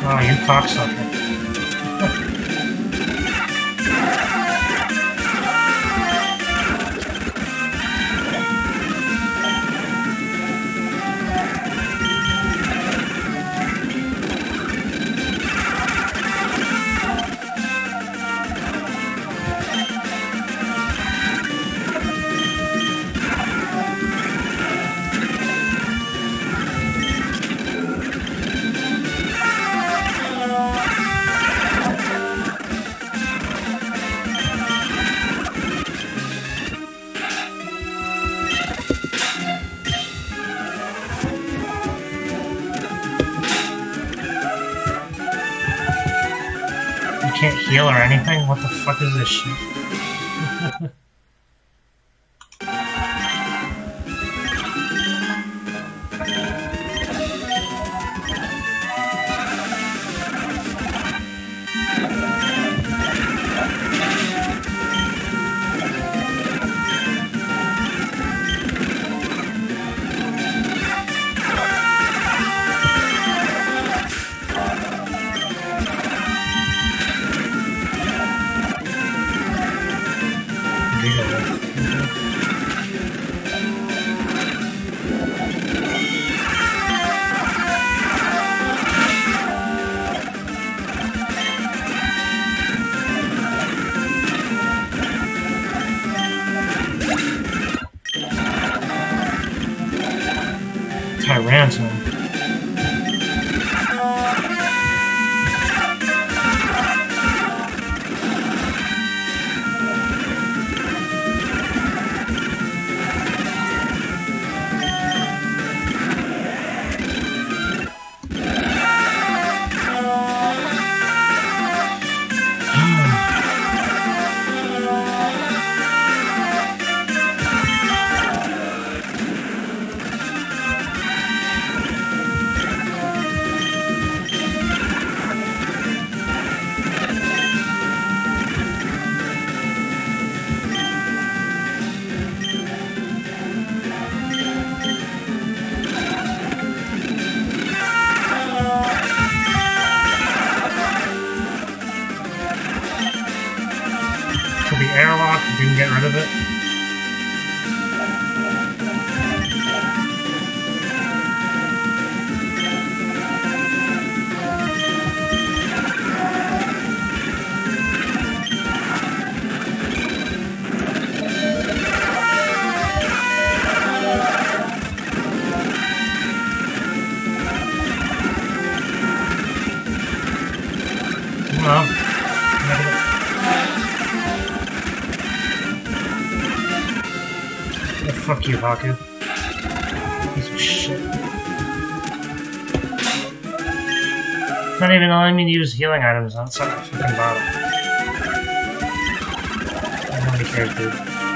Oh, you cocksucker. Can't heal or anything? What the fuck is this shit? Tyrantum. The airlock didn't get rid of it. Well, fuck you, Haku. Piece of shit. It's not even allowing me to use healing items outside the fucking bottle. Nobody cares, dude.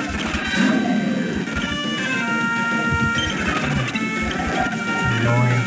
It's annoying.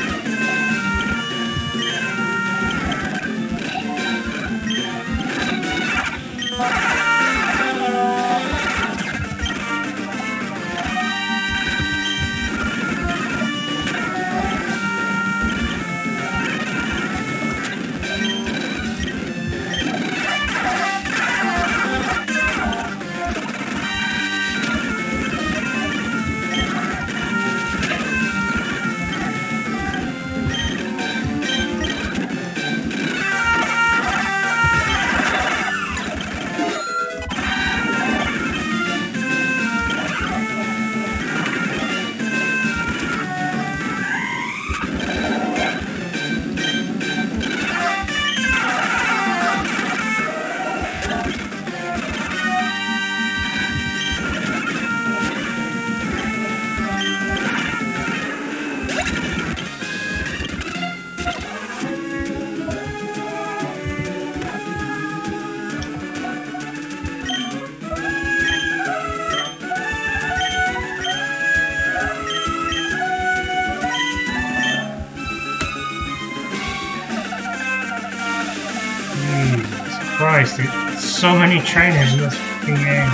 Christ, there's so many trainers in this fucking game.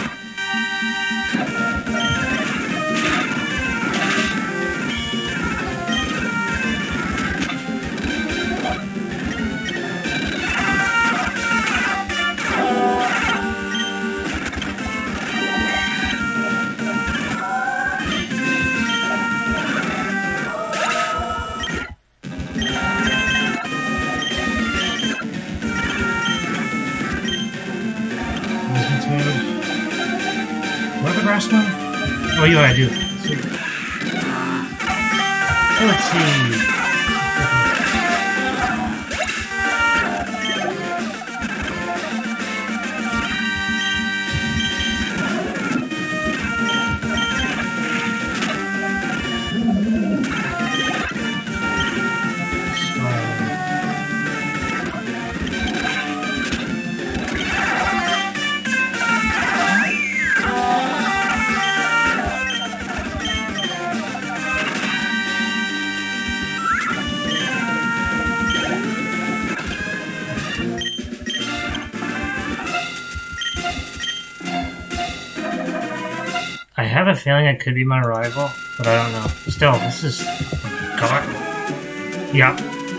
grass move? Oh, yeah, I do. Sweet. Let's see. I have a feeling it could be my rival, but I don't know. Still, this is... God. Yeah.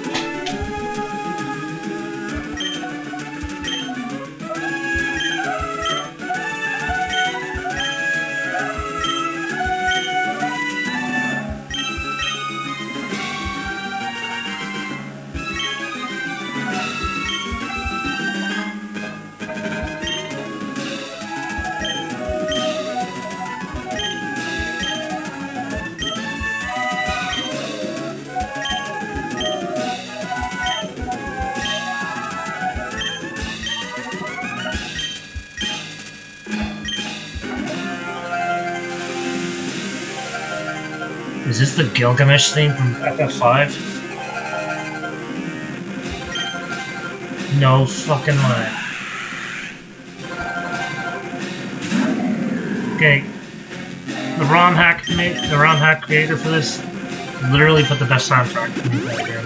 Is this the Gilgamesh theme from F F five? No fucking way. Okay. The ROM hack the ROM hack creator for this literally put the best soundtrack in the game.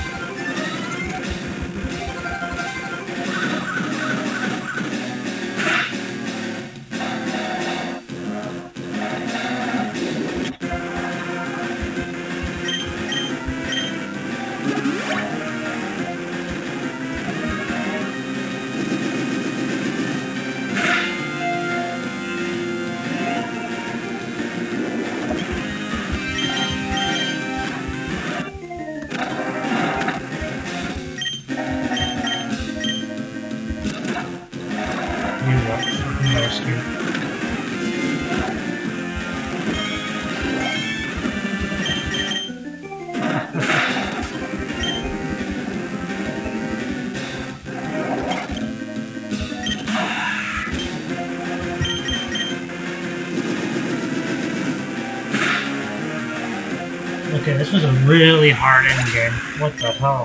Okay, this was a really hard endgame. What the hell?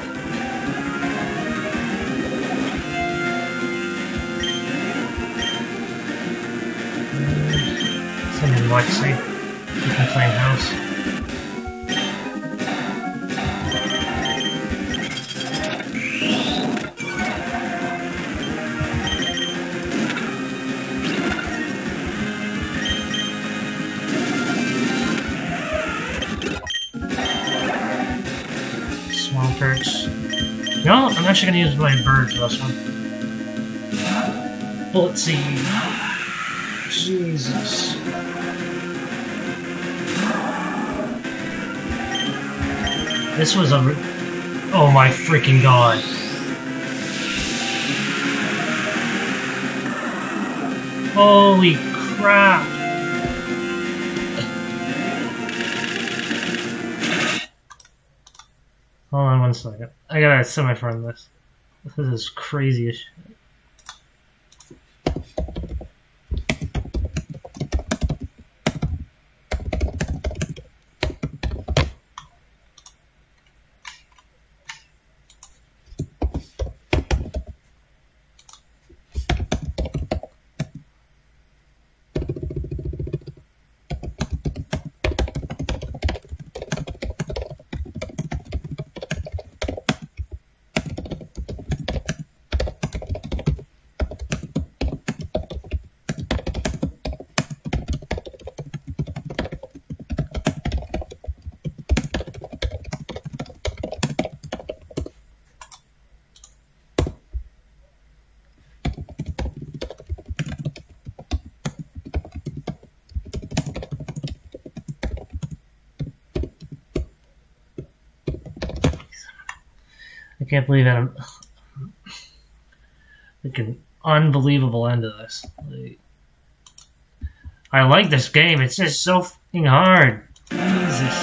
Something Lexi. You can play house. Swampert. No, I'm actually gonna use my bird for this one. Bullet seed. Jesus. This was a... Oh my freaking god. Holy crap. Hold on one second. I gotta semi-frame this. This is crazy as shit. I can't believe that I'm like an unbelievable end to this. Like, I like this game. It's just so fucking hard. Jesus.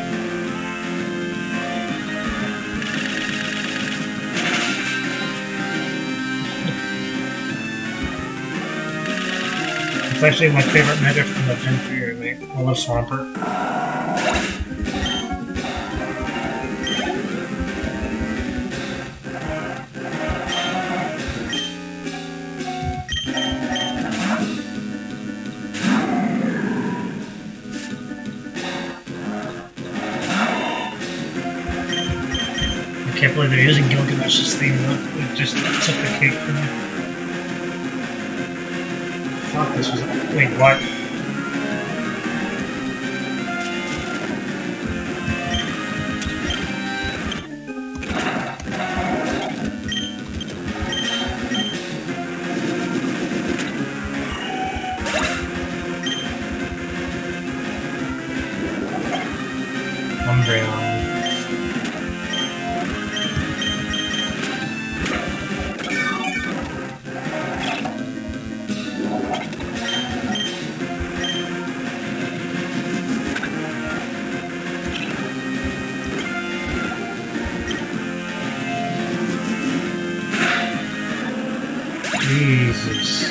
It's actually my favorite mega from the Gen three remake. I love Swampert. I can't believe they're using Gilgamesh's theme though. It just took the cake for me. Fuck, this was. Wait, what? Umbreon. Jesus.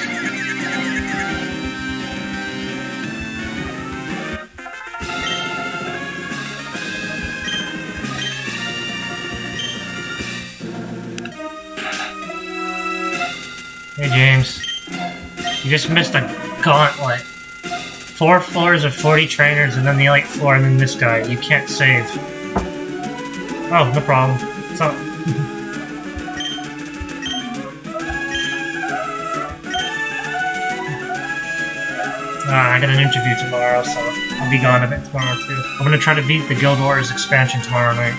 Hey James, you just missed a gauntlet. Four floors of forty trainers and then the elite floor and then this guy. You can't save. Oh, no problem. It's all Uh, I got an interview tomorrow, so I'll be gone a bit tomorrow too. I'm gonna try to beat the Guild Wars expansion tomorrow night.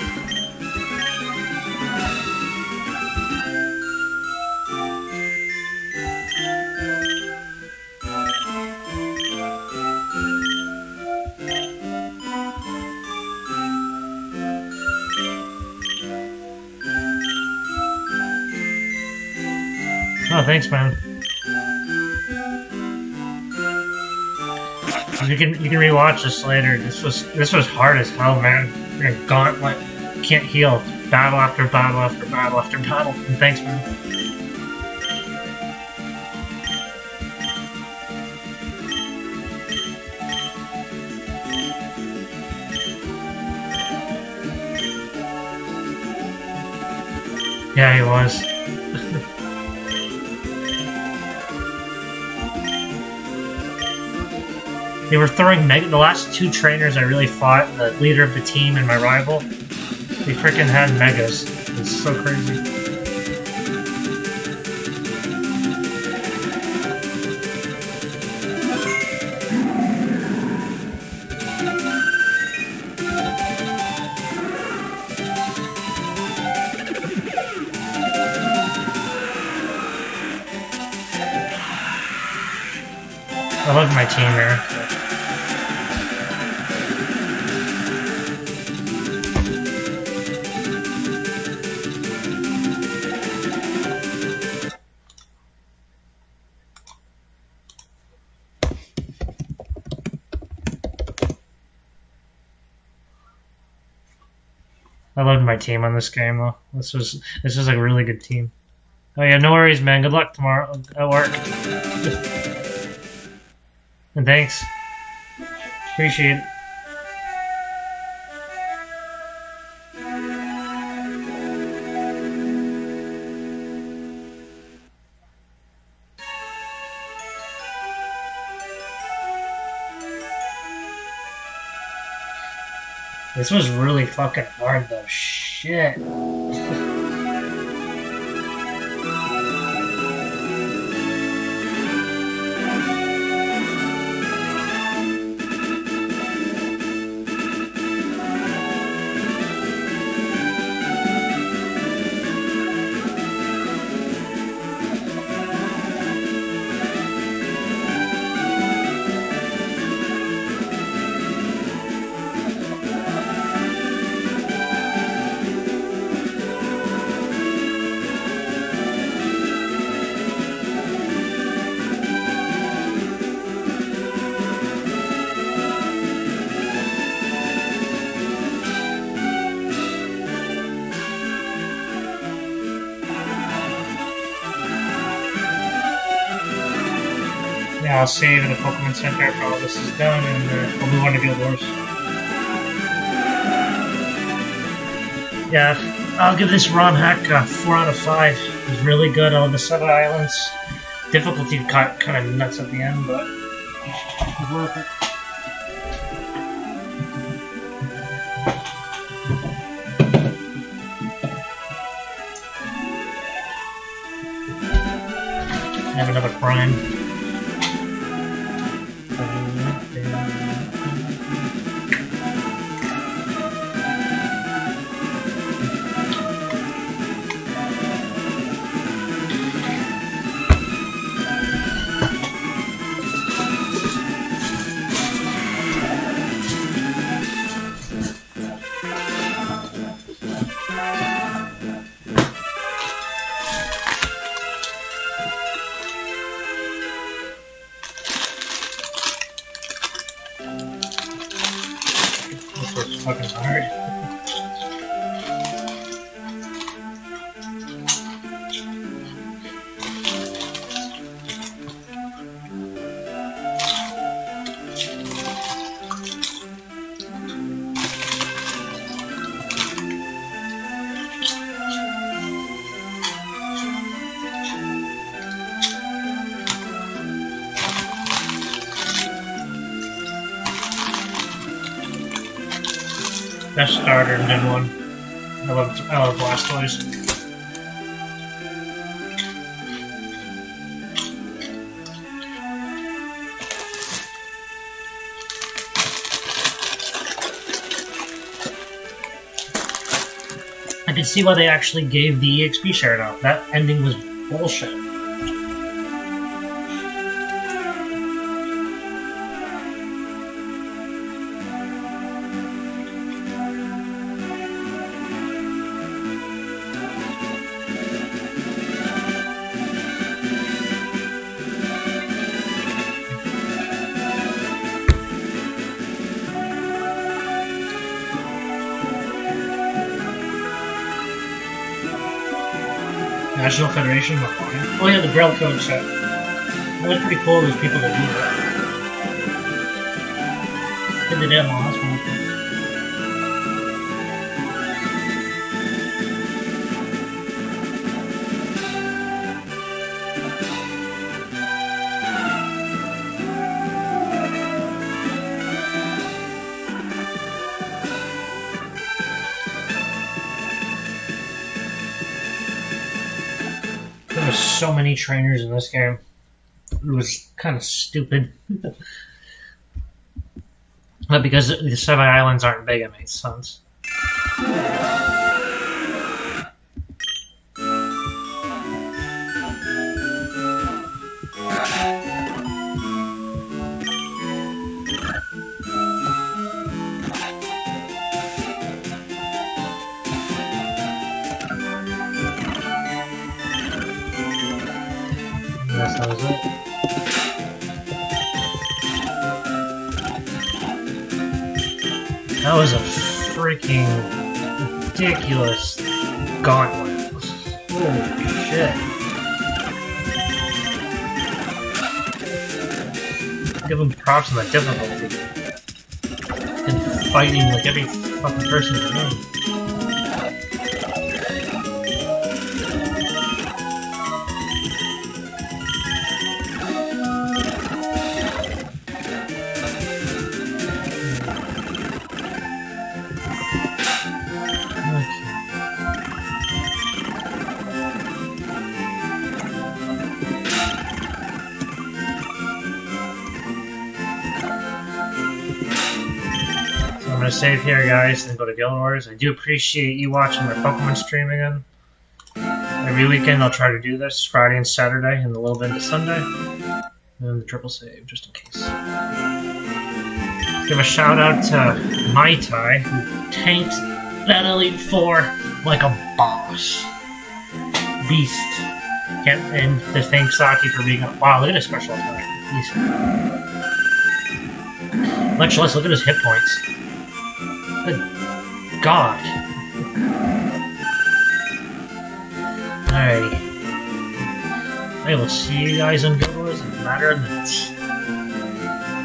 Oh, thanks, man. You can you can rewatch this later. This was this was hard as hell, man. Freaking gauntlet, can't heal. Battle after battle after battle after battle. And thanks, man. Yeah, he was. They were throwing mega. The last two trainers I really fought, the leader of the team and my rival, they freaking had megas. It's so crazy. I love my team there. I loved my team on this game though. This was this was a really good team. Oh yeah, no worries, man. Good luck tomorrow at work. And thanks. Appreciate it. This was really fucking hard though. Shit. I'll save in the Pokemon Center after all this is done, and uh, we'll move on to Guild Wars. Yeah, I'll give this ROM hack a four out of five. It was really good on the Seven Islands. Difficulty got kind of nuts at the end, but it was worth it. Have another prime. Fucking hard. Best starter in Gen one. I love, I love Blastoise. I could see why they actually gave the E X P share out. That ending was bullshit. National Federation? Oh yeah, the Braille Code set. That was pretty cool, those people that do that. Did the demo, that's cool. There were so many trainers in this game. It was kind of stupid. But because the Seven Islands aren't big, it makes sense. Yes, that was it. That was a freaking ridiculous gauntlet. Holy shit. Give them props on the difficulty. And fighting like every fucking person in the game. I'm gonna save here, guys, and go to Guild Wars. I do appreciate you watching my Pokemon stream again. Every weekend I'll try to do this, Friday and Saturday, and a little bit of Sunday. And the triple save, just in case. Give a shout out to Mai Tai, who tanked that Elite Four like a boss. Beast. Can't, and to thank Saki for being a... Wow, look at his special attack. He's... Much less, look at his hit points. Good God. Alrighty. I will see you guys in Guild Wars in a matter of minutes.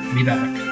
be back.